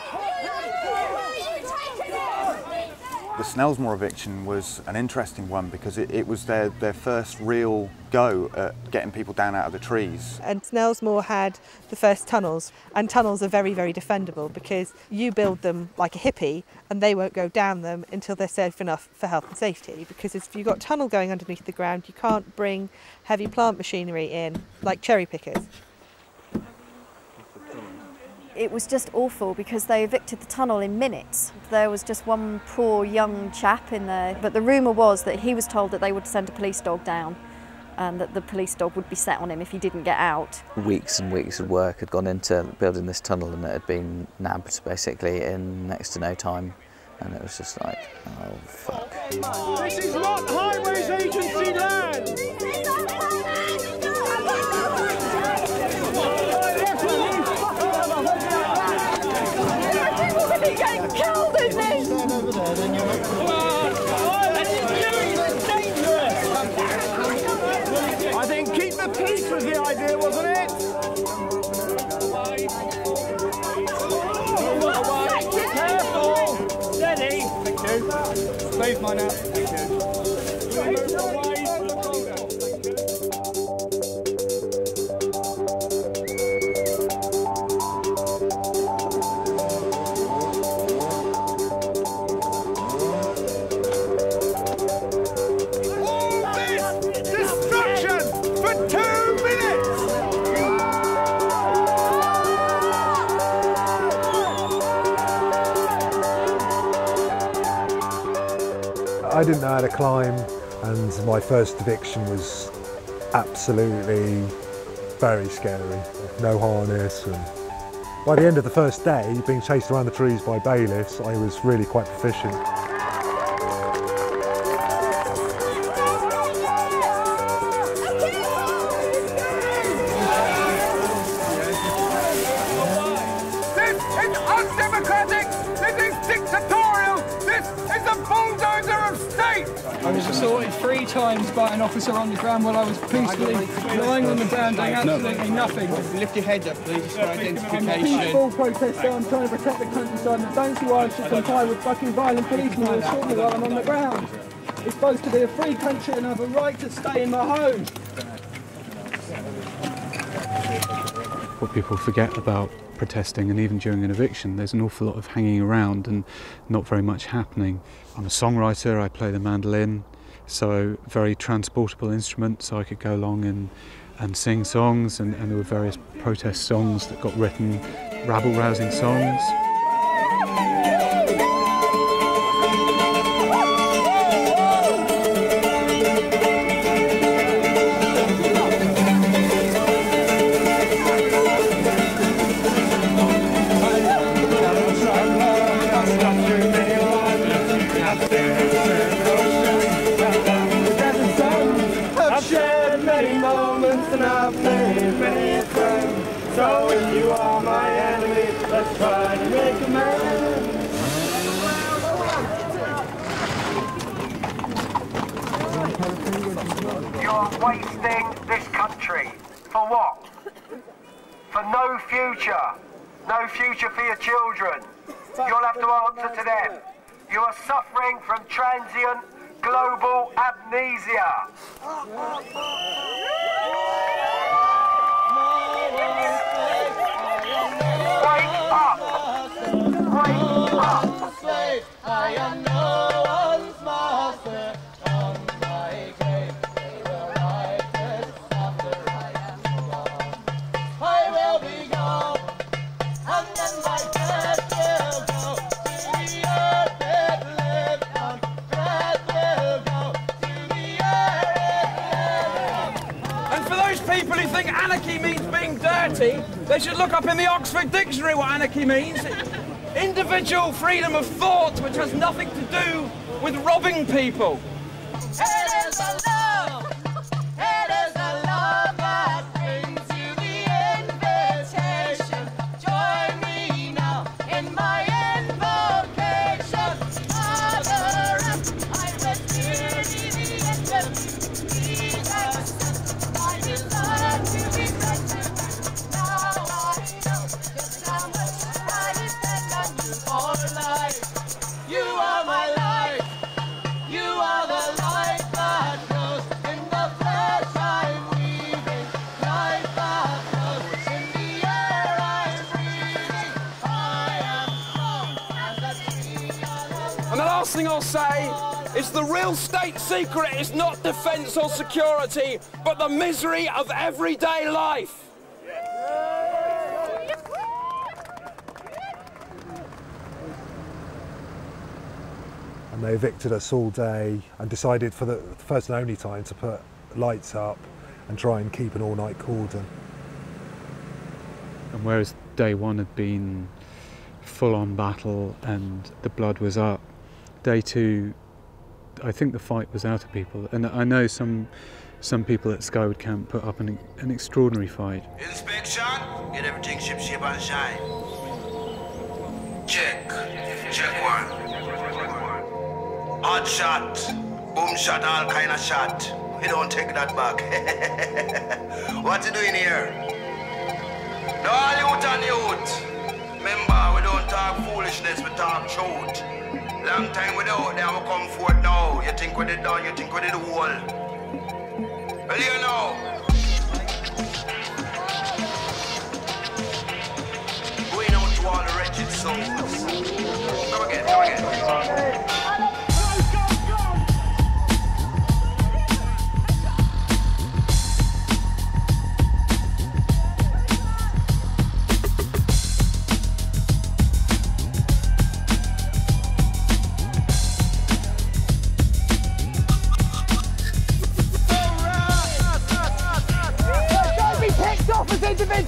The Snelsmore eviction was an interesting one because it was their first real go at getting people down out of the trees. And Snelsmore had the first tunnels, and tunnels are very, very defendable because you build them like a hippie and they won't go down them until they're safe enough for health and safety, because if you've got a tunnel going underneath the ground, you can't bring heavy plant machinery in, like cherry pickers. It was just awful because they evicted the tunnel in minutes. There was just one poor young chap in there, but the rumour was that he was told that they would send a police dog down and that the police dog would be set on him if he didn't get out. Weeks and weeks of work had gone into building this tunnel and it had been nabbed basically in next to no time, and it was just like, oh fuck. This is not Highways Agency land! Getting killed in this! I think keep the peace was the idea, wasn't it? Careful! Steady! Thank you. Smooth mine out. Thank you. I didn't know how to climb, and my first eviction was absolutely very scary. No harness, and by the end of the first day, being chased around the trees by bailiffs, I was really quite proficient. This is undemocratic, this is dictatorial, this is a bulldozer of state! I was assaulted 3 times by an officer on the ground while I was peacefully lying on the ground doing absolutely nothing. Lift your head up, please, for I'm a identification. peaceful protester, I'm trying to protect the countryside, and don't see why I should comply with fucking violent policemen who assault me while I'm on the ground. It's supposed to be a free country and I have a right to stay in my home. What people forget about protesting, and even during an eviction, there's an awful lot of hanging around and not very much happening. I'm a songwriter, I play the mandolin, so very transportable instrument, so I could go along and sing songs, and there were various protest songs that got written, rabble-rousing songs. So if you are my enemy, let's try to make amends. You're wasting this country. For what? For no future. No future for your children. You'll have to answer to them. You are suffering from transient global amnesia. Wake up! Wake up! I am no one's master. On my grave, they will write this after I am gone. I will be gone, and then my death will go to the earth it lived on. Breath will go to the earth it lived on. And for those people who think anarchy means being dirty, they should look up in the Oxford Dictionary what anarchy means. Individual freedom of thought, which has nothing to do with robbing people. It is a love. It is a love that brings you the invitation. Join me now in my invocation. Father, I whisper the engine. Jesus, I desire to be present. Now I know just how much I depend on you for life. You are my life. You are the light that grows in the flesh I'm weaving, light that grows in the air I'm breathing. I am strong as a tree all alone. And the last thing I'll say is the real state secret is not defence or security, but the misery of everyday life. And they evicted us all day and decided for the first and only time to put lights up and try and keep an all-night cordon. And whereas day one had been full-on battle and the blood was up, day two, I think the fight was out of people. And I know some people at Skyward Camp put up an extraordinary fight. Inspection, get everything ship shape and shine. Check one. Hot shot, boom shot, all kind of shot. We don't take that back. What you doing here? No, all youth and youth. Remember, we don't talk foolishness, we talk truth. Long time without there, we come forward now. You think we did done, you think we did whole. Well, you know. Going out to all the wretched souls. Come again.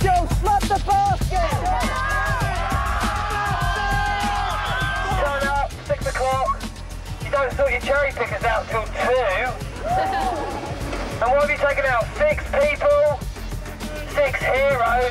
Joe, slap the basket! Turn up, 6 o'clock. You don't sort your cherry pickers out till 2. And what have you taken out? 6 people? 6 heroes?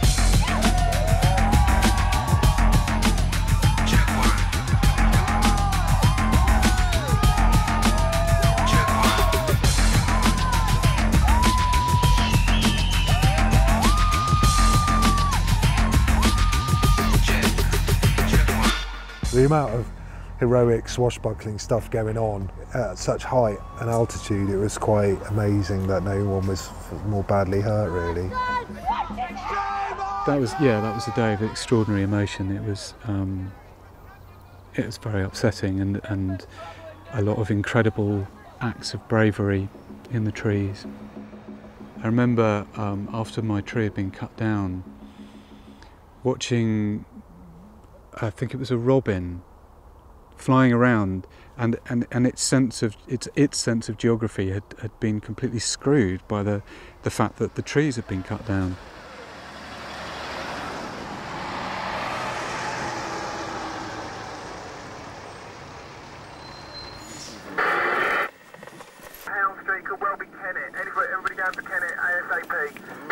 The amount of heroic swashbuckling stuff going on at such height and altitude, it was quite amazing that no one was more badly hurt, really. That was a day of extraordinary emotion. It was very upsetting and a lot of incredible acts of bravery in the trees. I remember after my tree had been cut down, watching, I think it was a robin flying around, and its sense of geography had been completely screwed by the fact that the trees had been cut down. Pound Street could well be Kennet. Everybody down to Kennet ASAP.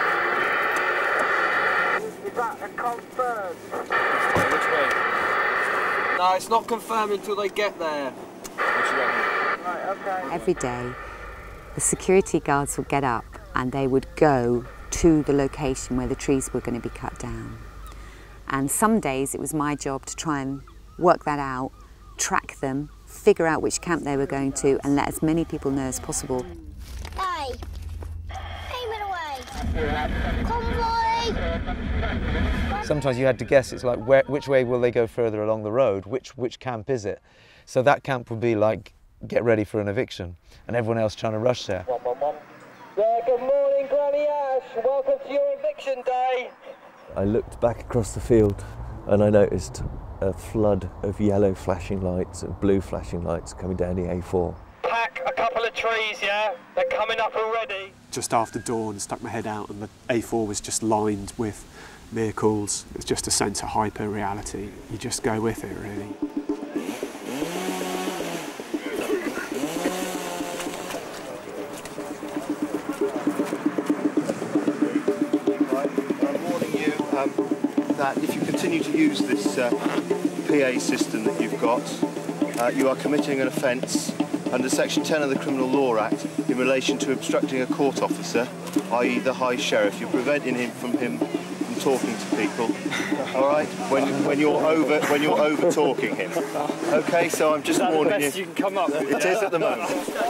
Is that a confirmed? Which way? No, it's not confirmed until they get there. Right, okay. Every day, the security guards would get up and they would go to the location where the trees were going to be cut down. And some days it was my job to try and work that out, track them, figure out which camp they were going to, and let as many people know as possible. Hey! Payment away! Convoy! Sometimes you had to guess, it's like, which way will they go further along the road? Which camp is it? So that camp would be like, get ready for an eviction, and everyone else trying to rush there. Yeah, good morning, Granny Ash. Welcome to your eviction day. I looked back across the field and I noticed a flood of yellow flashing lights and blue flashing lights coming down the A4. Pack a couple of trees, yeah? They're coming up already. Just after dawn, stuck my head out and the A4 was just lined with vehicles. It's just a sense of hyper-reality. You just go with it, really. That if you continue to use this PA system that you've got, you are committing an offence under Section 10 of the Criminal Law Act in relation to obstructing a court officer, i.e. the High Sheriff. You're preventing him from talking to people. All right, when you're over talking him. Okay, so I'm just warning you. That's the best you can come up with. It is at the moment.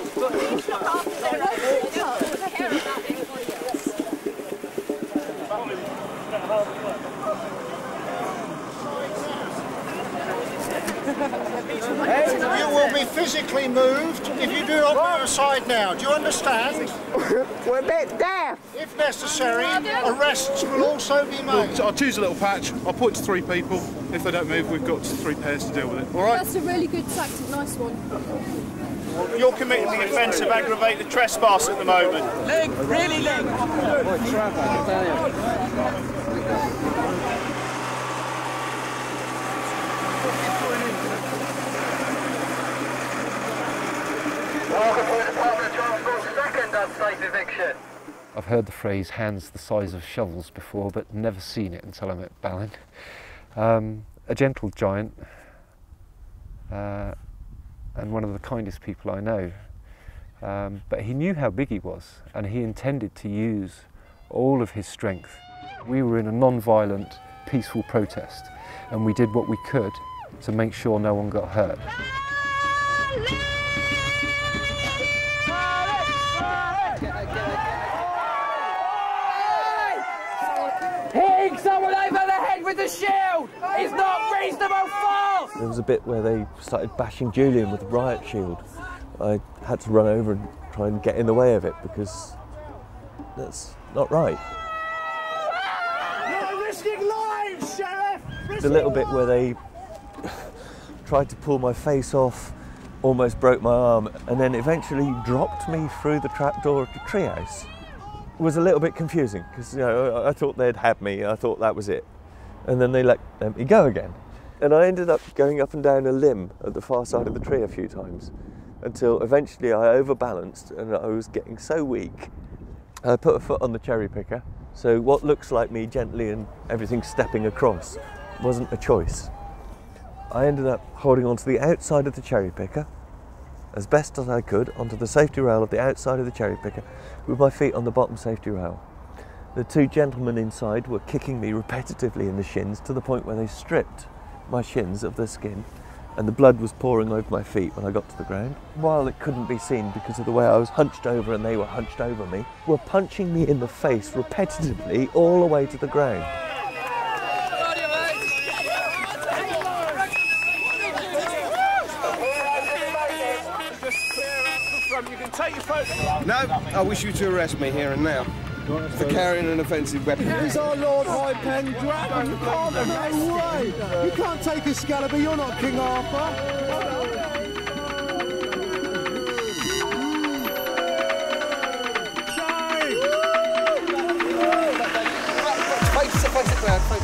You will be physically moved if you do not move aside now. Do you understand? We're a bit deaf. If necessary, arrests will also be made. I'll choose a little patch. I'll point to 3 people. If they don't move, we've got 3 pairs to deal with it. All right? That's a really good tactic. Nice one. You're committing the offence of aggravated trespass at the moment. Leg, really leg. Welcome to the Department of Transport's second unsafe eviction. I've heard the phrase hands the size of shovels before, but never seen it until I met Balin. A gentle giant, and one of the kindest people I know. But he knew how big he was, and he intended to use all of his strength. We were in a non-violent, peaceful protest, and we did what we could to make sure no one got hurt. Hitting someone over the head with a shield is not reasonable force! There was a bit where they started bashing Julian with a riot shield. I had to run over and try and get in the way of it because that's not right. You're risking lives, Sheriff! The little bit where they tried to pull my face off, almost broke my arm, and then eventually dropped me through the trapdoor of the treehouse. was a little bit confusing because, you know, I thought they'd had me. I thought that was it. And then they let me go again. And I ended up going up and down a limb at the far side of the tree a few times until eventually I overbalanced and I was getting so weak. I put a foot on the cherry picker, so what looks like me gently and everything stepping across wasn't a choice. I ended up holding onto the outside of the cherry picker as best as I could, onto the safety rail of the outside of the cherry picker with my feet on the bottom safety rail. The two gentlemen inside were kicking me repetitively in the shins to the point where they stripped my shins of their skin and the blood was pouring over my feet when I got to the ground. While it couldn't be seen because of the way I was hunched over and they were hunched over me, were punching me in the face repetitively all the way to the ground. You can take your photo. No, I wish you to arrest me here and now for carrying an offensive weapon. He's our Lord High Pen Dragon. You can't, no way. You can't take Excalibur. You're not King Arthur. Face it round.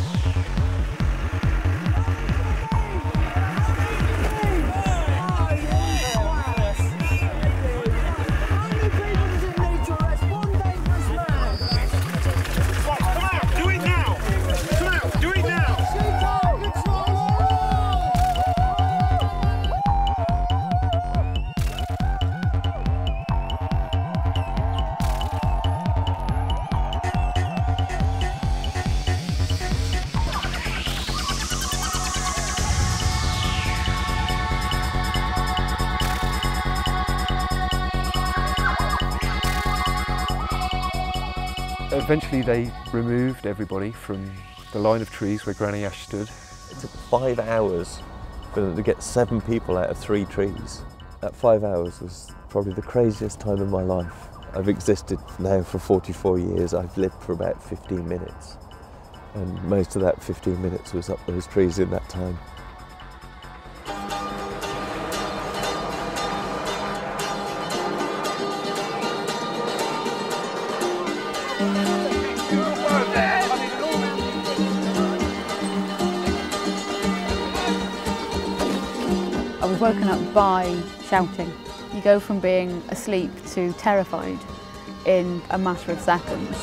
Eventually they removed everybody from the line of trees where Granny Ash stood. It took 5 hours for them to get 7 people out of 3 trees. That 5 hours was probably the craziest time of my life. I've existed now for 44 years. I've lived for about 15 minutes. And most of that 15 minutes was up those trees in that time. I was woken up by shouting. You go from being asleep to terrified in a matter of seconds.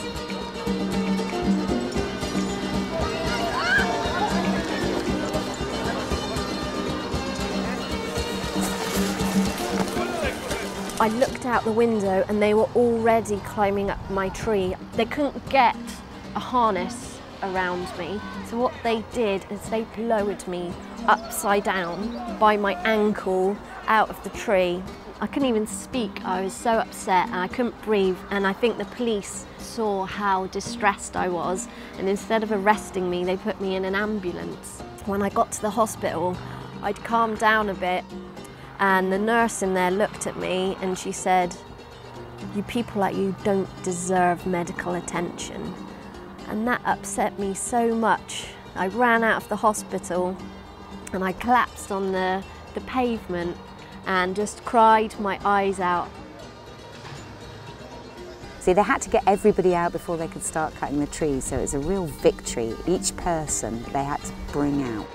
I looked out the window and they were already climbing up my tree. They couldn't get a harness around me, so what they did is they lowered me upside down by my ankle out of the tree. I couldn't even speak. I was so upset and I couldn't breathe, and I think the police saw how distressed I was, and instead of arresting me they put me in an ambulance. When I got to the hospital I'd calmed down a bit, and the nurse in there looked at me and she said, "You people like you don't deserve medical attention." And that upset me so much. I ran out of the hospital and I collapsed on the pavement and just cried my eyes out. See, they had to get everybody out before they could start cutting the trees, so it was a real victory. Each person they had to bring out.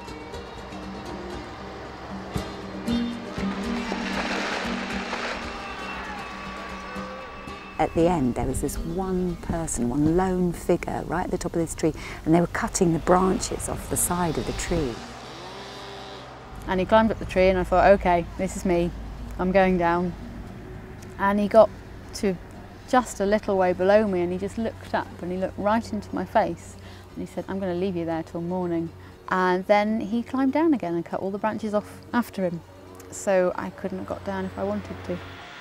At the end, there was this one person, one lone figure right at the top of this tree, and they were cutting the branches off the side of the tree. And he climbed up the tree and I thought, okay, this is me, I'm going down. And he got to just a little way below me and he just looked up and he looked right into my face and he said, "I'm going to leave you there till morning." And then he climbed down again and cut all the branches off after him. So I couldn't have got down if I wanted to.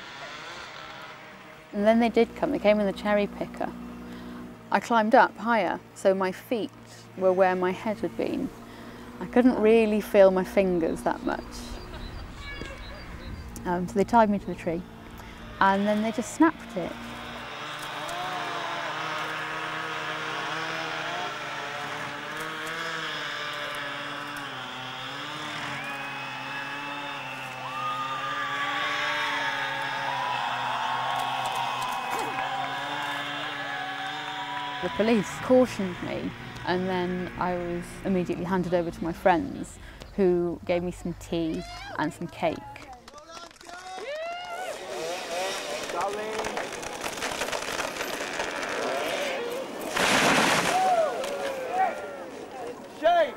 And then they did come, they came in the cherry picker. I climbed up higher, so my feet were where my head had been. I couldn't really feel my fingers that much. So they tied me to the tree and then they just snapped it. The police cautioned me, and then I was immediately handed over to my friends, who gave me some tea and some cake. Shame!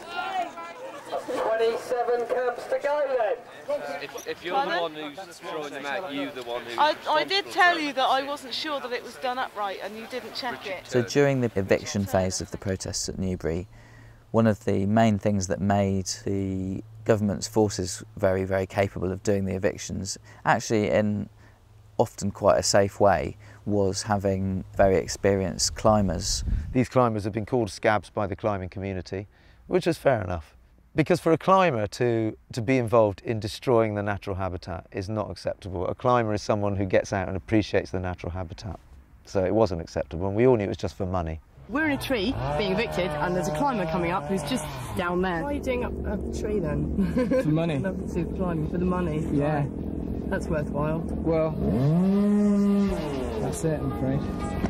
27 camps to go then. If you're the one who's throwing them out, you're the one who's I did tell you that I wasn't sure that it was done upright and you didn't check it. So during the eviction phase of the protests at Newbury, one of the main things that made the government's forces very, very capable of doing the evictions, actually in often quite a safe way, was having very experienced climbers. These climbers have been called scabs by the climbing community, which is fair enough. Because for a climber to be involved in destroying the natural habitat is not acceptable. A climber is someone who gets out and appreciates the natural habitat. So it wasn't acceptable, and we all knew it was just for money. We're in a tree, being evicted, and there's a climber coming up who's just down there. Why are you doing up a tree then? For money. Nothing to do with climbing, for the money. Yeah. That's worthwhile. Well, that's it, I'm afraid.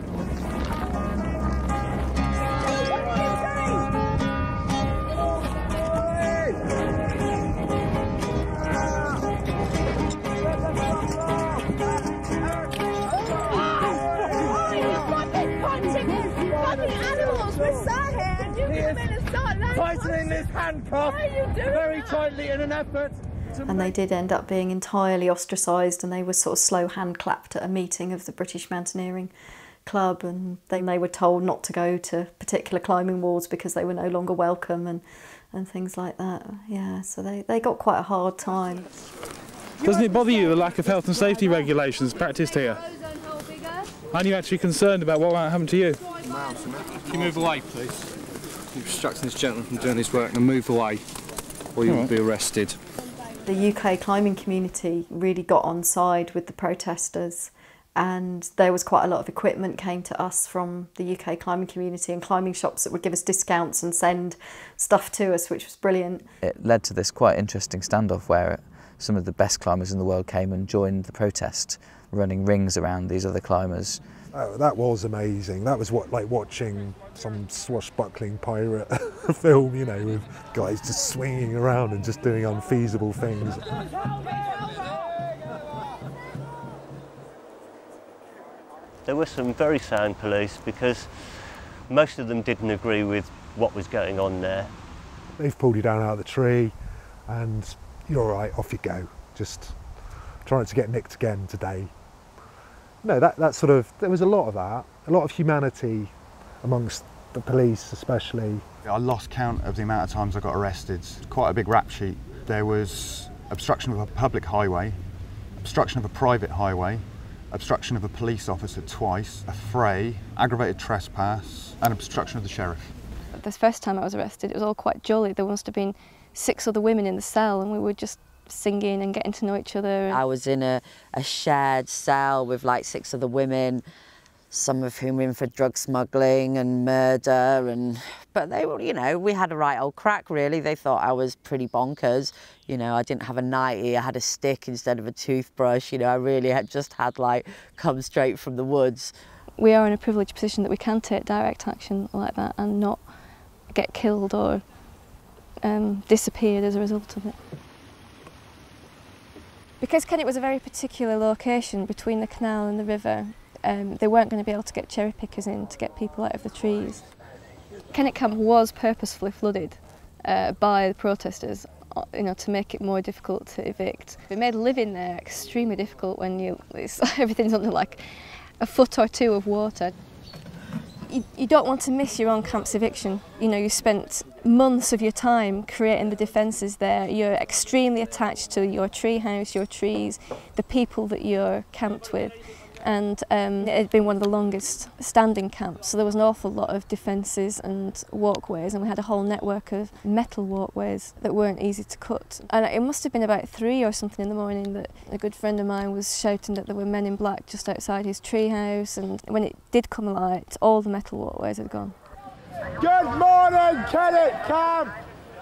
Tightening this handcuff very tightly in an effort. And they did end up being entirely ostracised, and they were sort of slow hand clapped at a meeting of the British Mountaineering Club, and they were told not to go to particular climbing walls because they were no longer welcome and things like that. Yeah, so they got quite a hard time. Doesn't it bother you, the lack of health and safety regulations practised here? Aren't you actually concerned about what might happen to you? Can you move away, please? You're obstructing this gentleman from doing his work, and move away, or you will be arrested. The UK climbing community really got on side with the protesters, and there was quite a lot of equipment came to us from the UK climbing community and climbing shops that would give us discounts and send stuff to us, which was brilliant. It led to this quite interesting standoff where some of the best climbers in the world came and joined the protest, running rings around these other climbers. Oh, that was amazing. That was like watching some swashbuckling pirate film, you know, with guys just swinging around and just doing unfeasible things. There were some very sound police because most of them didn't agree with what was going on there. They've pulled you down out of the tree and you're all right, off you go. Just trying to get nicked again today. No, that sort of, there was a lot of that, a lot of humanity amongst the police especially. I lost count of the amount of times I got arrested. Quite a big rap sheet. There was obstruction of a public highway, obstruction of a private highway, obstruction of a police officer twice, a fray, aggravated trespass, and obstruction of the sheriff. The first time I was arrested, it was all quite jolly. There must have been 6 other women in the cell, and we were just singing and getting to know each other. I was in a shared cell with like 6 other women, some of whom were in for drug smuggling and murder, but they were, you know, we had a right old crack really. They thought I was pretty bonkers. You know, I didn't have a nightie, I had a stick instead of a toothbrush. You know, I really had just had like come straight from the woods. We are in a privileged position that we can take direct action like that and not get killed or disappeared as a result of it. Because Kennet was a very particular location between the canal and the river, they weren't going to be able to get cherry pickers in to get people out of the trees. Kennet Camp was purposefully flooded by the protesters, you know, to make it more difficult to evict. It made living there extremely difficult when everything's under like a foot or 2 of water. You don't want to miss your own camp's eviction. You know, you spent months of your time creating the defences there. You're extremely attached to your tree house, your trees, the people that you're camped with. And it had been one of the longest standing camps, so there was an awful lot of defences and walkways, and we had a whole network of metal walkways that weren't easy to cut. And it must have been about 3 or something in the morning that a good friend of mine was shouting that there were men in black just outside his tree house, and when it did come alight, all the metal walkways had gone. Good morning, Kennet Camp!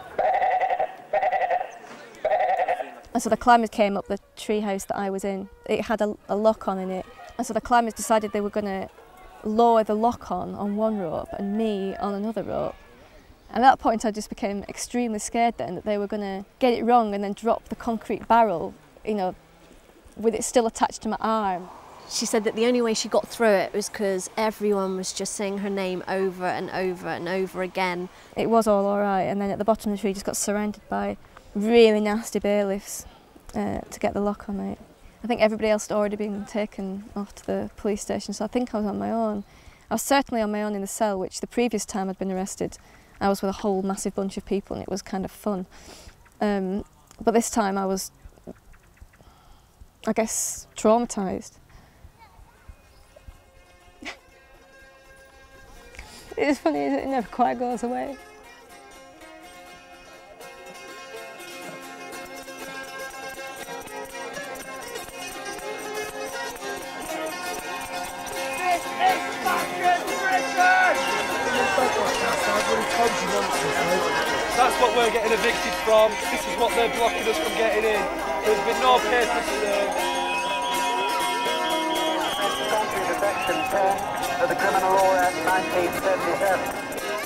And so the climbers came up the tree house that I was in. It had a lock on in it. And so the climbers decided they were going to lower the lock on one rope and me on another rope. And at that point I just became extremely scared then that they were going to get it wrong and then drop the concrete barrel, you know, with it still attached to my arm. She said that the only way she got through it was because everyone was just saying her name over and over and over again. It was all right, and then at the bottom of the tree just got surrounded by really nasty bailiffs to get the lock on it. I think everybody else had already been taken off to the police station, so I think I was on my own. I was certainly on my own in the cell, which the previous time I'd been arrested, I was with a whole massive bunch of people and it was kind of fun. But this time I was, I guess, traumatised. It's funny, it never quite goes away. That's what we're getting evicted from. This is what they're blocking us from getting in. There's been no papers served. Section 10 of the Criminal Law Act 1977.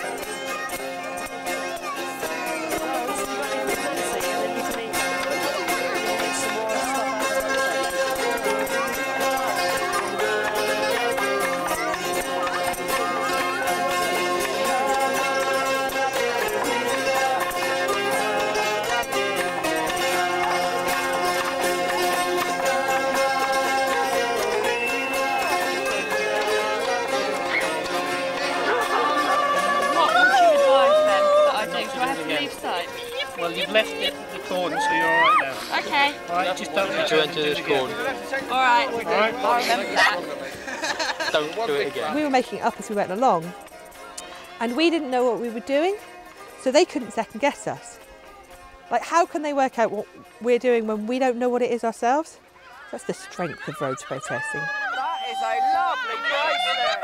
Well, you've left it the corner, so you're all right now. Okay. All right, just don't let you enter this corner. All right. All right. I'll remember that. Don't do it again. We were making it up as we went along, and we didn't know what we were doing, so they couldn't second guess us. Like, how can they work out what we're doing when we don't know what it is ourselves? That's the strength of roads protesting. That is a lovely bracelet.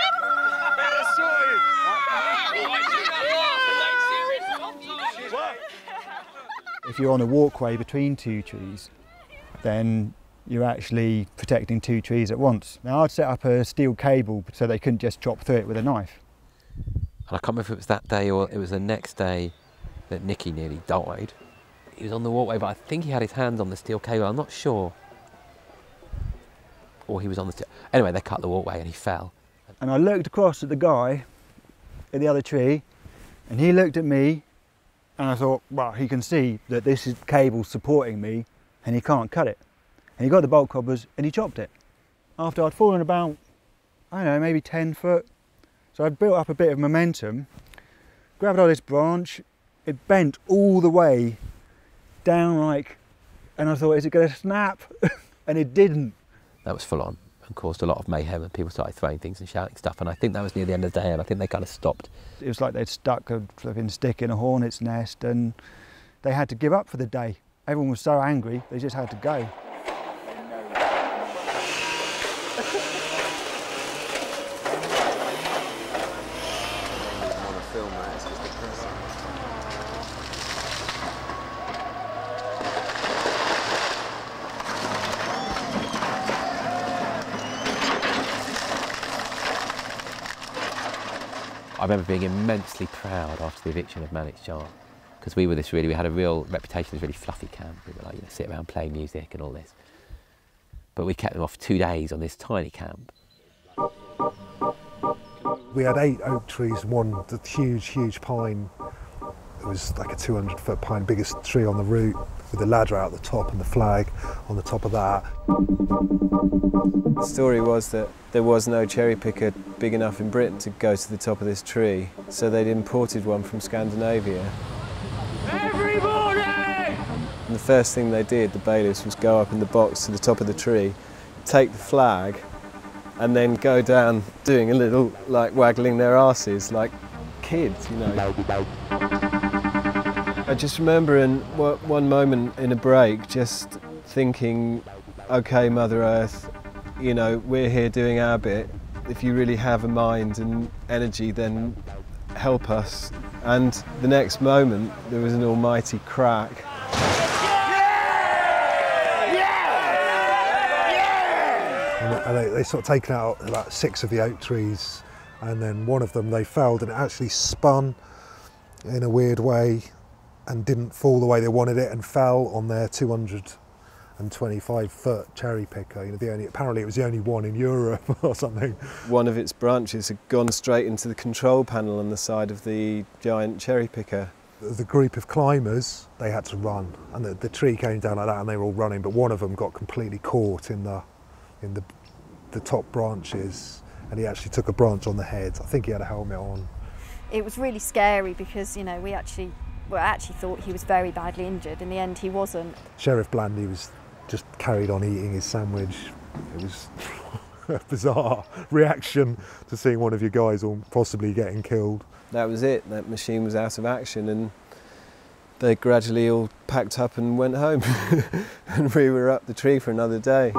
If you're on a walkway between two trees, then you're actually protecting two trees at once. Now, I'd set up a steel cable so they couldn't just chop through it with a knife. And I can't remember if it was that day or it was the next day that Nicky nearly died. He was on the walkway, but I think he had his hands on the steel cable, I'm not sure. Or he was on the steel... Anyway, they cut the walkway and he fell. And I looked across at the guy in the other tree, and he looked at me, and I thought, well, he can see that this is cable supporting me, and he can't cut it. And he got the bolt cutters and he chopped it. After I'd fallen about, I don't know, maybe 10 foot. So I'd built up a bit of momentum, grabbed on this branch, it bent all the way down like, and I thought, is it going to snap? And it didn't. That was full on and caused a lot of mayhem, and people started throwing things and shouting stuff, and I think that was near the end of the day, and I think they kind of stopped. It was like they'd stuck a flipping stick in a hornet's nest, and they had to give up for the day. Everyone was so angry, they just had to go. I remember being immensely proud after the eviction of Manix Jar, because we had a real reputation as really fluffy camp. We were like, sit around playing music and all this. But we kept them off 2 days on this tiny camp. We had 8 oak trees, one the huge pine. It was like a 200-foot pine, biggest tree on the route, with the ladder out the top and the flag on the top of that. The story was that there was no cherry picker big enough in Britain to go to the top of this tree, so they'd imported one from Scandinavia. Everybody! And the first thing they did, the bailiffs, was go up in the box to the top of the tree, take the flag, and then go down doing a little, like, waggling their arses like kids, you know. I just remember in one moment in a break just thinking, OK, Mother Earth, you know, we're here doing our bit. If you really have a mind and energy, then help us. And the next moment, there was an almighty crack. And they sort of taken out about 6 of the oak trees, and then one of them they felled, and it actually spun in a weird way and didn't fall the way they wanted it, and fell on their 225-foot cherry picker. You know, apparently it was the only one in Europe or something. One of its branches had gone straight into the control panel on the side of the giant cherry picker. The group of climbers, they had to run, and the tree came down like that, and they were all running. But one of them got completely caught in the top branches, and he actually took a branch on the head. I think he had a helmet on. It was really scary because, you know, we actually thought he was very badly injured. In the end, he wasn't. Sheriff Blandy was just carried on eating his sandwich. It was a bizarre reaction to seeing one of your guys all possibly getting killed. That was it. That machine was out of action, and they gradually all packed up and went home. And we were up the tree for another day.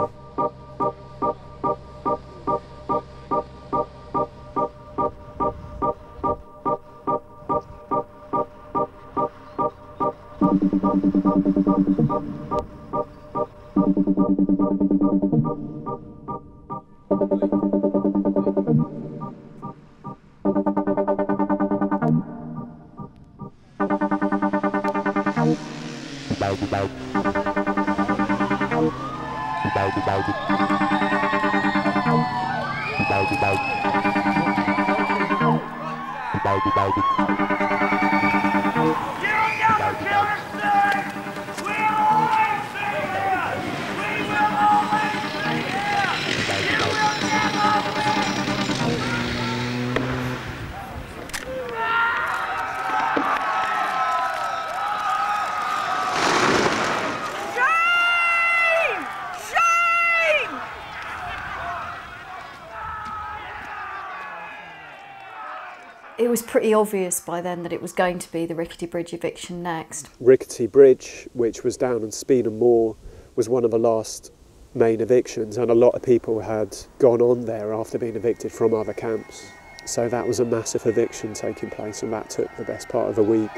It was pretty obvious by then that it was going to be the Rickety Bridge eviction next. Rickety Bridge, which was down on Speedham Moor, was one of the last main evictions, and a lot of people had gone on there after being evicted from other camps. So that was a massive eviction taking place, and that took the best part of a week.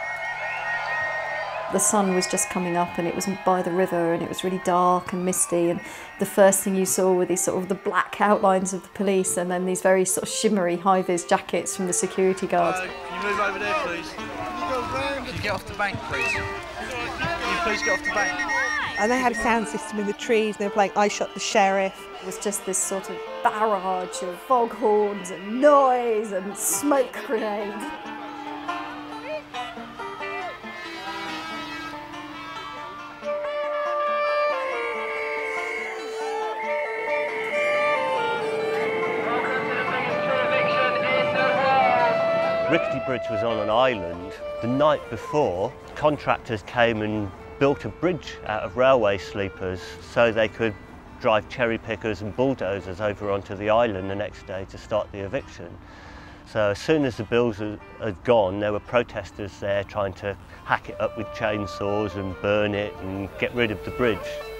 The sun was just coming up, and it was by the river, and it was really dark and misty, and the first thing you saw were these sort of the black outlines of the police, and then these very sort of shimmery high-vis jackets from the security guards. Can you move over there, please? Can you get off the bank, please? Can you please get off the bank? And they had a sound system in the trees, and they were playing I Shot the Sheriff. It was just this sort of barrage of foghorns and noise and smoke grenades. Rickety Bridge was on an island. The night before, contractors came and built a bridge out of railway sleepers so they could drive cherry pickers and bulldozers over onto the island the next day to start the eviction. So as soon as the bills had gone, there were protesters there trying to hack it up with chainsaws and burn it and get rid of the bridge.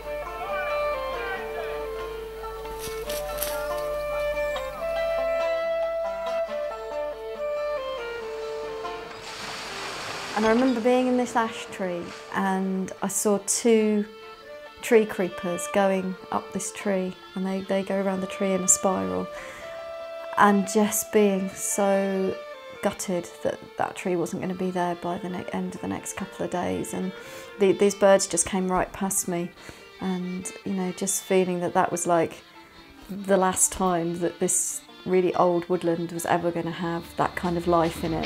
And I remember being in this ash tree, and I saw 2 tree creepers going up this tree, and they go around the tree in a spiral, and just being so gutted that that tree wasn't going to be there by the end of the next couple of days. And these birds just came right past me, and you know, just feeling that that was like the last time that this really old woodland was ever going to have that kind of life in it.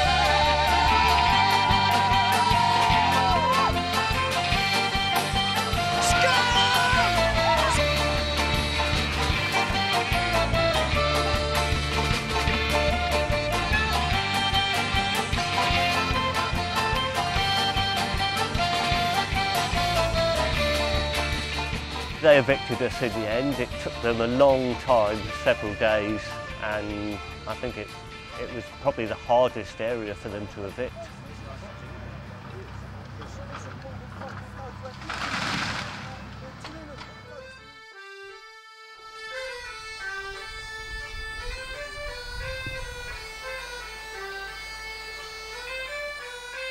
They evicted us in the end. It took them a long time, several days, and I think it was probably the hardest area for them to evict.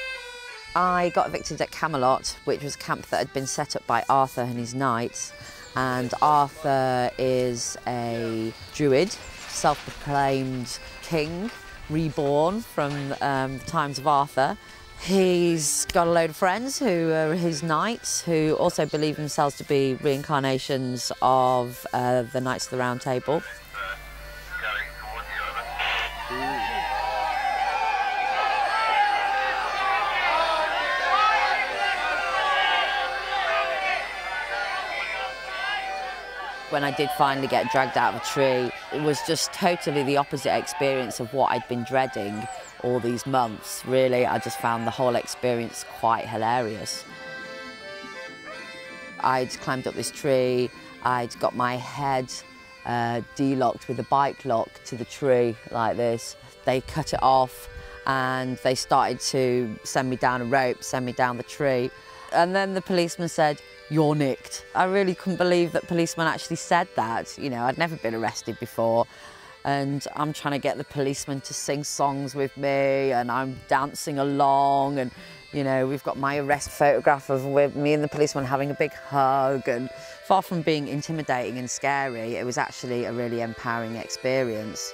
I got evicted at Camelot, which was a camp that had been set up by Arthur and his knights, and Arthur is a druid, self-proclaimed king, reborn from the times of Arthur. He's got a load of friends who are his knights, who also believe themselves to be reincarnations of the Knights of the Round Table. When I did finally get dragged out of a tree, it was just totally the opposite experience of what I'd been dreading all these months. Really, I just found the whole experience quite hilarious. I'd climbed up this tree, I'd got my head de-locked with a bike lock to the tree like this. They cut it off and they started to send me down a rope, send me down the tree. And then the policeman said, "You're nicked." I really couldn't believe that policeman actually said that. You know, I'd never been arrested before, and I'm trying to get the policeman to sing songs with me, and I'm dancing along, and you know, we've got my arrest photograph of me and the policeman having a big hug, and far from being intimidating and scary, it was actually a really empowering experience.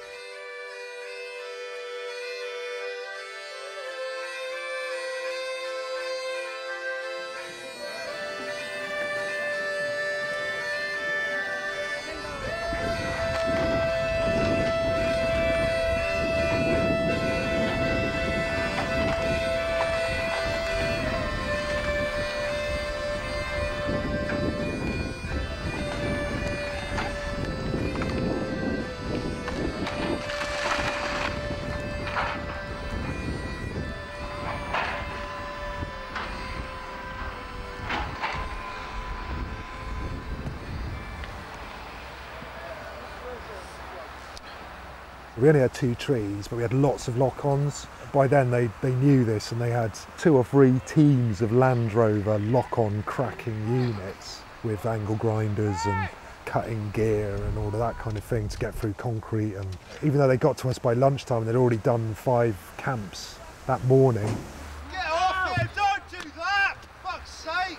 We only had 2 trees, but we had lots of lock-ons. By then they knew this, and they had 2 or 3 teams of Land Rover lock-on cracking units with angle grinders and cutting gear and all of that kind of thing to get through concrete. And even though they got to us by lunchtime, they'd already done 5 camps that morning. Get off there! Don't do that! For fuck's sake!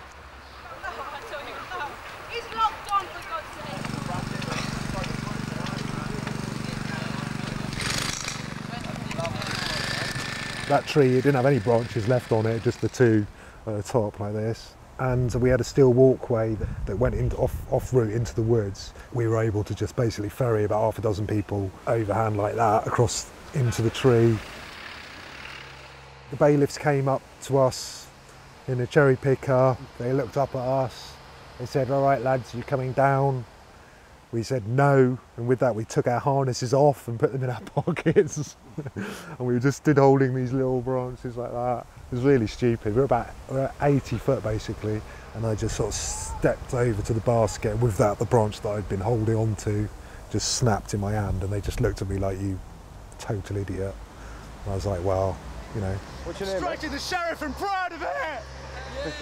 He's locked on, for God's sake. That tree, it didn't have any branches left on it, just the 2 at the top like this. And we had a steel walkway that went into off route into the woods. We were able to just basically ferry about half a dozen people overhand like that across into the tree. The bailiffs came up to us in a cherry picker. They looked up at us. They said, "All right, lads, you're coming down." We said no, and with that we took our harnesses off and put them in our pockets. And we just stood holding these little branches like that. It was really stupid. We're at 80 foot basically, and I just sort of stepped over to the basket, and with that the branch that I'd been holding on to just snapped in my hand, and they just looked at me like, "You total idiot." And I was like, well, you know. What's your name? Straight to the sheriff and proud of it!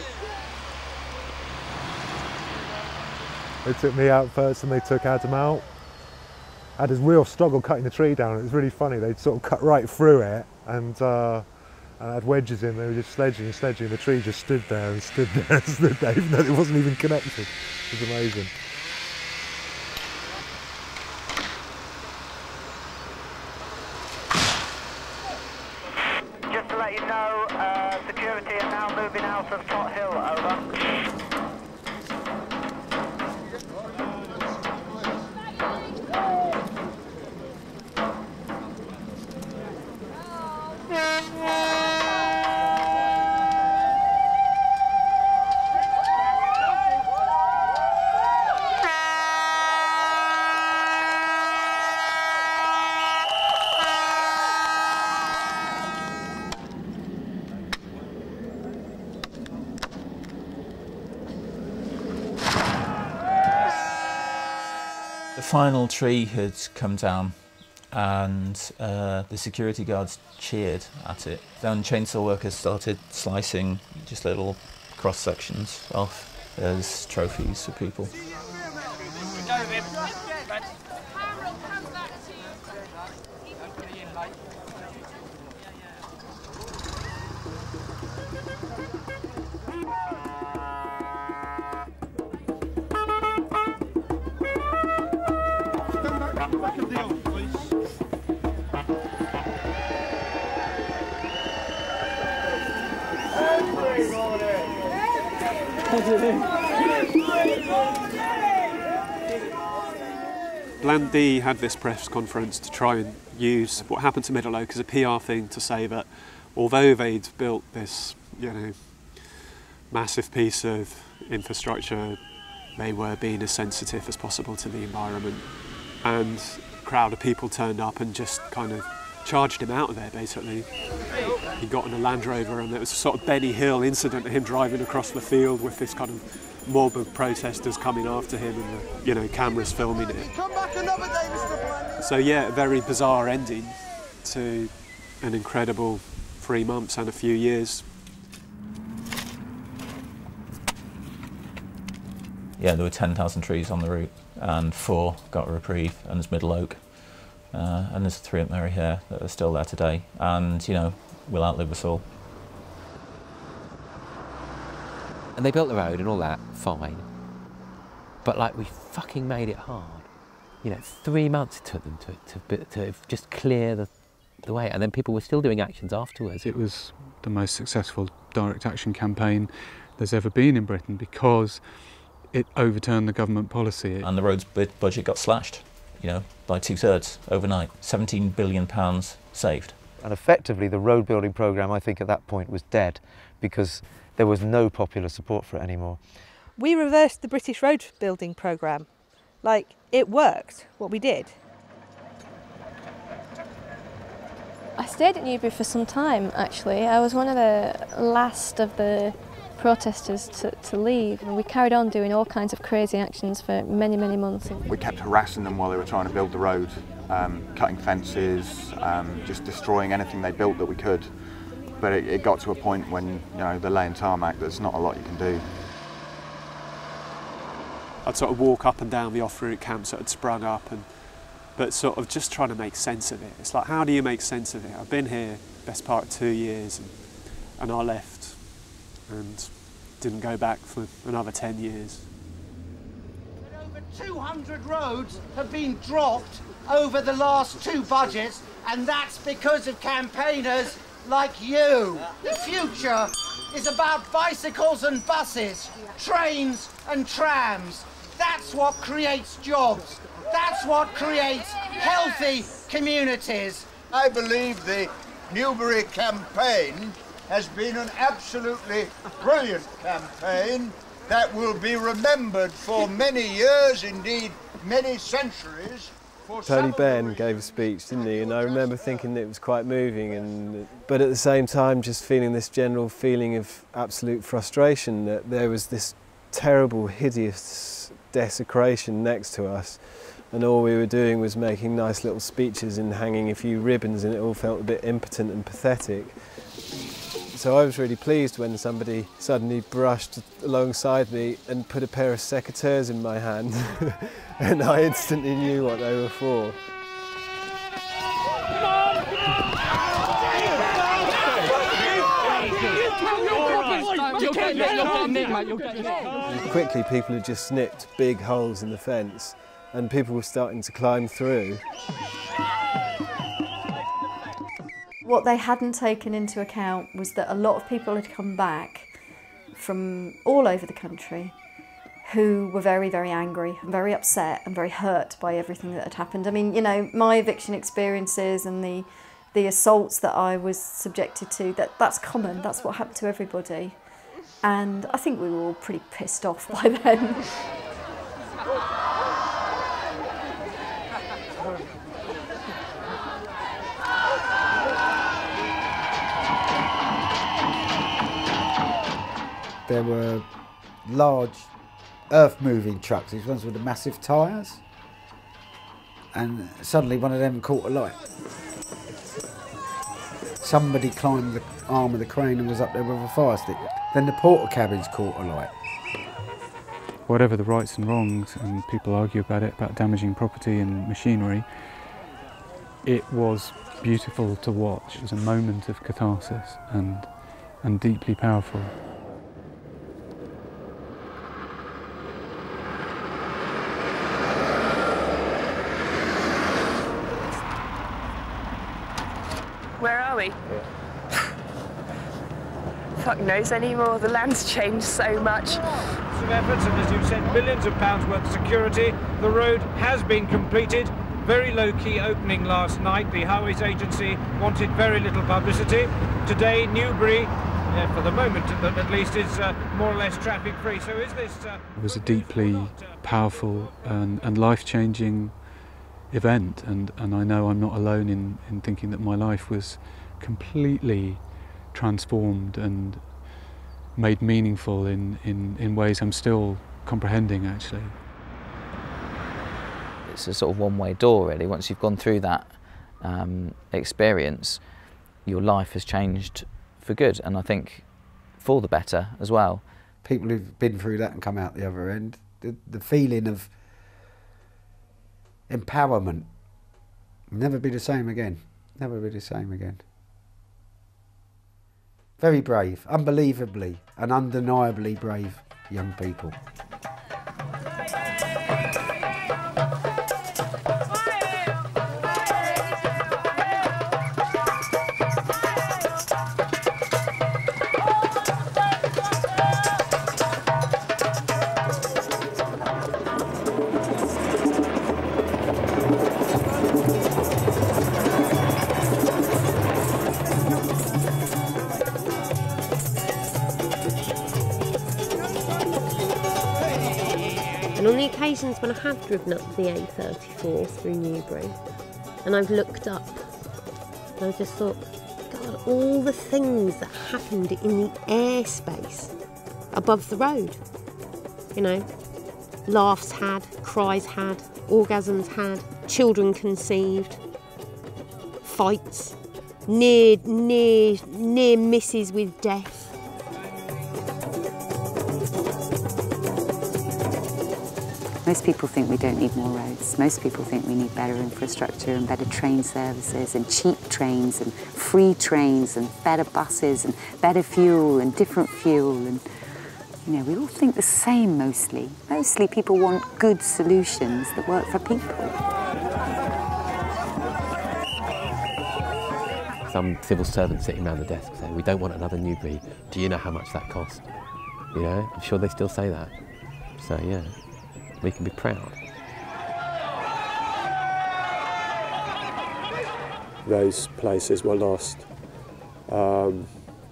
They took me out first and they took Adam out. I had a real struggle cutting the tree down. It was really funny. They'd sort of cut right through it, and I had wedges in. They were just sledging and sledging. The tree just stood there and stood there and stood there, even though it wasn't even connected. It was amazing. Just to let you know, security are now moving out of Tot Hill, over. The final tree had come down, and the security guards cheered at it. Then chainsaw workers started slicing just little cross sections off as trophies for people. Blandy had this press conference to try and use what happened to Middle Oak as a PR thing to say that although they'd built this, massive piece of infrastructure, they were being as sensitive as possible to the environment. And a crowd of people turned up and just kind of charged him out of there, basically. He got in a Land Rover and there was a sort of Benny Hill incident of him driving across the field with this kind of mob of protesters coming after him and the, cameras filming it. Come back another day, Mr. Blandy. So yeah, a very bizarre ending to an incredible 3 months and a few years. Yeah, there were 10,000 trees on the route and 4 got a reprieve, and there's Middle Oak. And there's 3 at Mary Hare that are still there today, and will outlive us all. And they built the road and all that, fine. But we fucking made it hard. 3 months it took them to just clear the way, and then people were still doing actions afterwards. It was the most successful direct action campaign there's ever been in Britain because it overturned the government policy. And the roads budget got slashed, by 2/3 overnight. £17 billion saved. And effectively the road building programme, I think at that point, was dead because there was no popular support for it anymore. We reversed the British road building programme. It worked, what we did. I stayed at Newbury for some time, actually. I was one of the last of the protesters to leave, and we carried on doing all kinds of crazy actions for many, many months. We kept harassing them while they were trying to build the road, cutting fences, just destroying anything they built that we could. But it got to a point when, they're laying tarmac, there's not a lot you can do. I'd sort of walk up and down the off-route camps that had sprung up, but sort of just trying to make sense of it. It's like, how do you make sense of it? I've been here best part of 2 years, and I left and didn't go back for another 10 years. Over 200 roads have been dropped over the last 2 budgets, and that's because of campaigners like you. The future is about bicycles and buses, trains and trams. That's what creates jobs. That's what creates healthy communities. I believe the Newbury campaign has been an absolutely brilliant campaign that will be remembered for many years, indeed many centuries. Tony Benn gave a speech, didn't he? And I remember thinking that it was quite moving, but at the same time just feeling this general feeling of absolute frustration that there was this terrible, hideous desecration next to us, and all we were doing was making nice little speeches and hanging a few ribbons, and it all felt a bit impotent and pathetic. So I was really pleased when somebody suddenly brushed alongside me and put a pair of secateurs in my hand and I instantly knew what they were for. Quickly people had just snipped big holes in the fence and people were starting to climb through. What they hadn't taken into account was that a lot of people had come back from all over the country who were very, very angry and very upset and very hurt by everything that had happened. I mean, my eviction experiences and the assaults that I was subjected to, that's common, that's what happened to everybody. And I think we were all pretty pissed off by then. There were large earth-moving trucks, these ones with the massive tyres, and suddenly one of them caught alight. Somebody climbed the arm of the crane and was up there with a fire stick. Then the porter cabins caught alight. Whatever the rights and wrongs, and people argue about it, about damaging property and machinery, it was beautiful to watch. It was a moment of catharsis and deeply powerful. are we? Fuck knows anymore. The land's changed so much. Some efforts, and as you've said, millions of pounds worth of security. The road has been completed. Very low-key opening last night. The Highways Agency wanted very little publicity. Today, Newbury, for the moment at least, is more or less traffic-free. So is this... It was a deeply powerful and life-changing event, and I know I'm not alone in thinking that my life was completely transformed and made meaningful in ways I'm still comprehending, actually. It's a sort of one-way door, really. Once you've gone through that experience, your life has changed for good, and I think for the better as well. People who've been through that and come out the other end, the feeling of empowerment, never be the same again. Never be the same again. Very brave, unbelievably and undeniably brave young people. And on the occasions when I have driven up the A34 through Newbury and I've looked up, and I've just thought, God, all the things that happened in the airspace above the road. You know, laughs had, cries had, orgasms had, children conceived, fights, near misses with death. Most people think we don't need more roads. Most people think we need better infrastructure and better train services and cheap trains and free trains and better buses and better fuel and different fuel. And, you know, we all think the same mostly. Mostly people want good solutions that work for people. Some civil servant sitting around the desk saying, we don't want another Newbury. Do you know how much that cost? You know, I'm sure they still say that. So, yeah. We can be proud. Those places were lost. You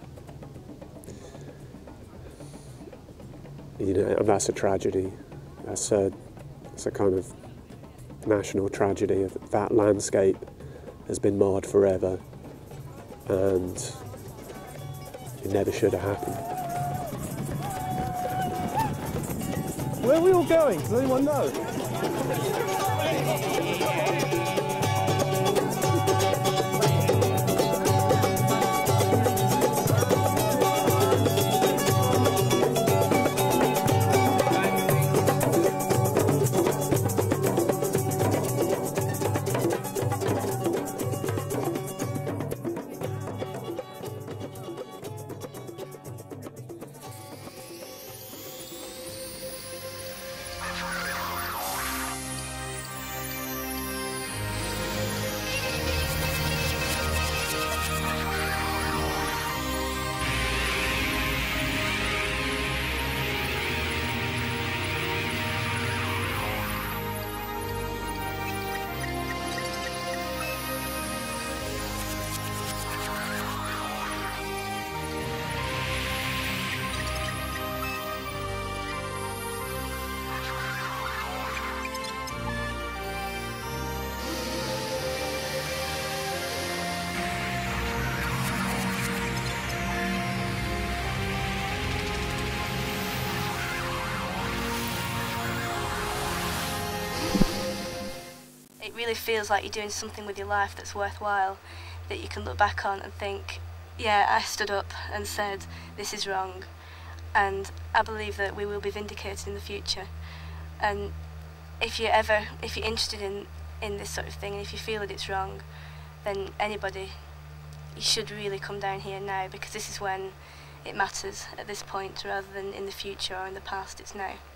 know, and that's a tragedy. That's a kind of national tragedy. That landscape has been marred forever, and it never should have happened. Where are we all going? Does anyone know? It really feels like you're doing something with your life that's worthwhile, that you can look back on and think, yeah, I stood up and said, this is wrong. And I believe that we will be vindicated in the future. And if you're interested in this sort of thing, and if you feel that it's wrong, then anybody, you should really come down here now, because this is when it matters at this point, rather than in the future or in the past. It's now.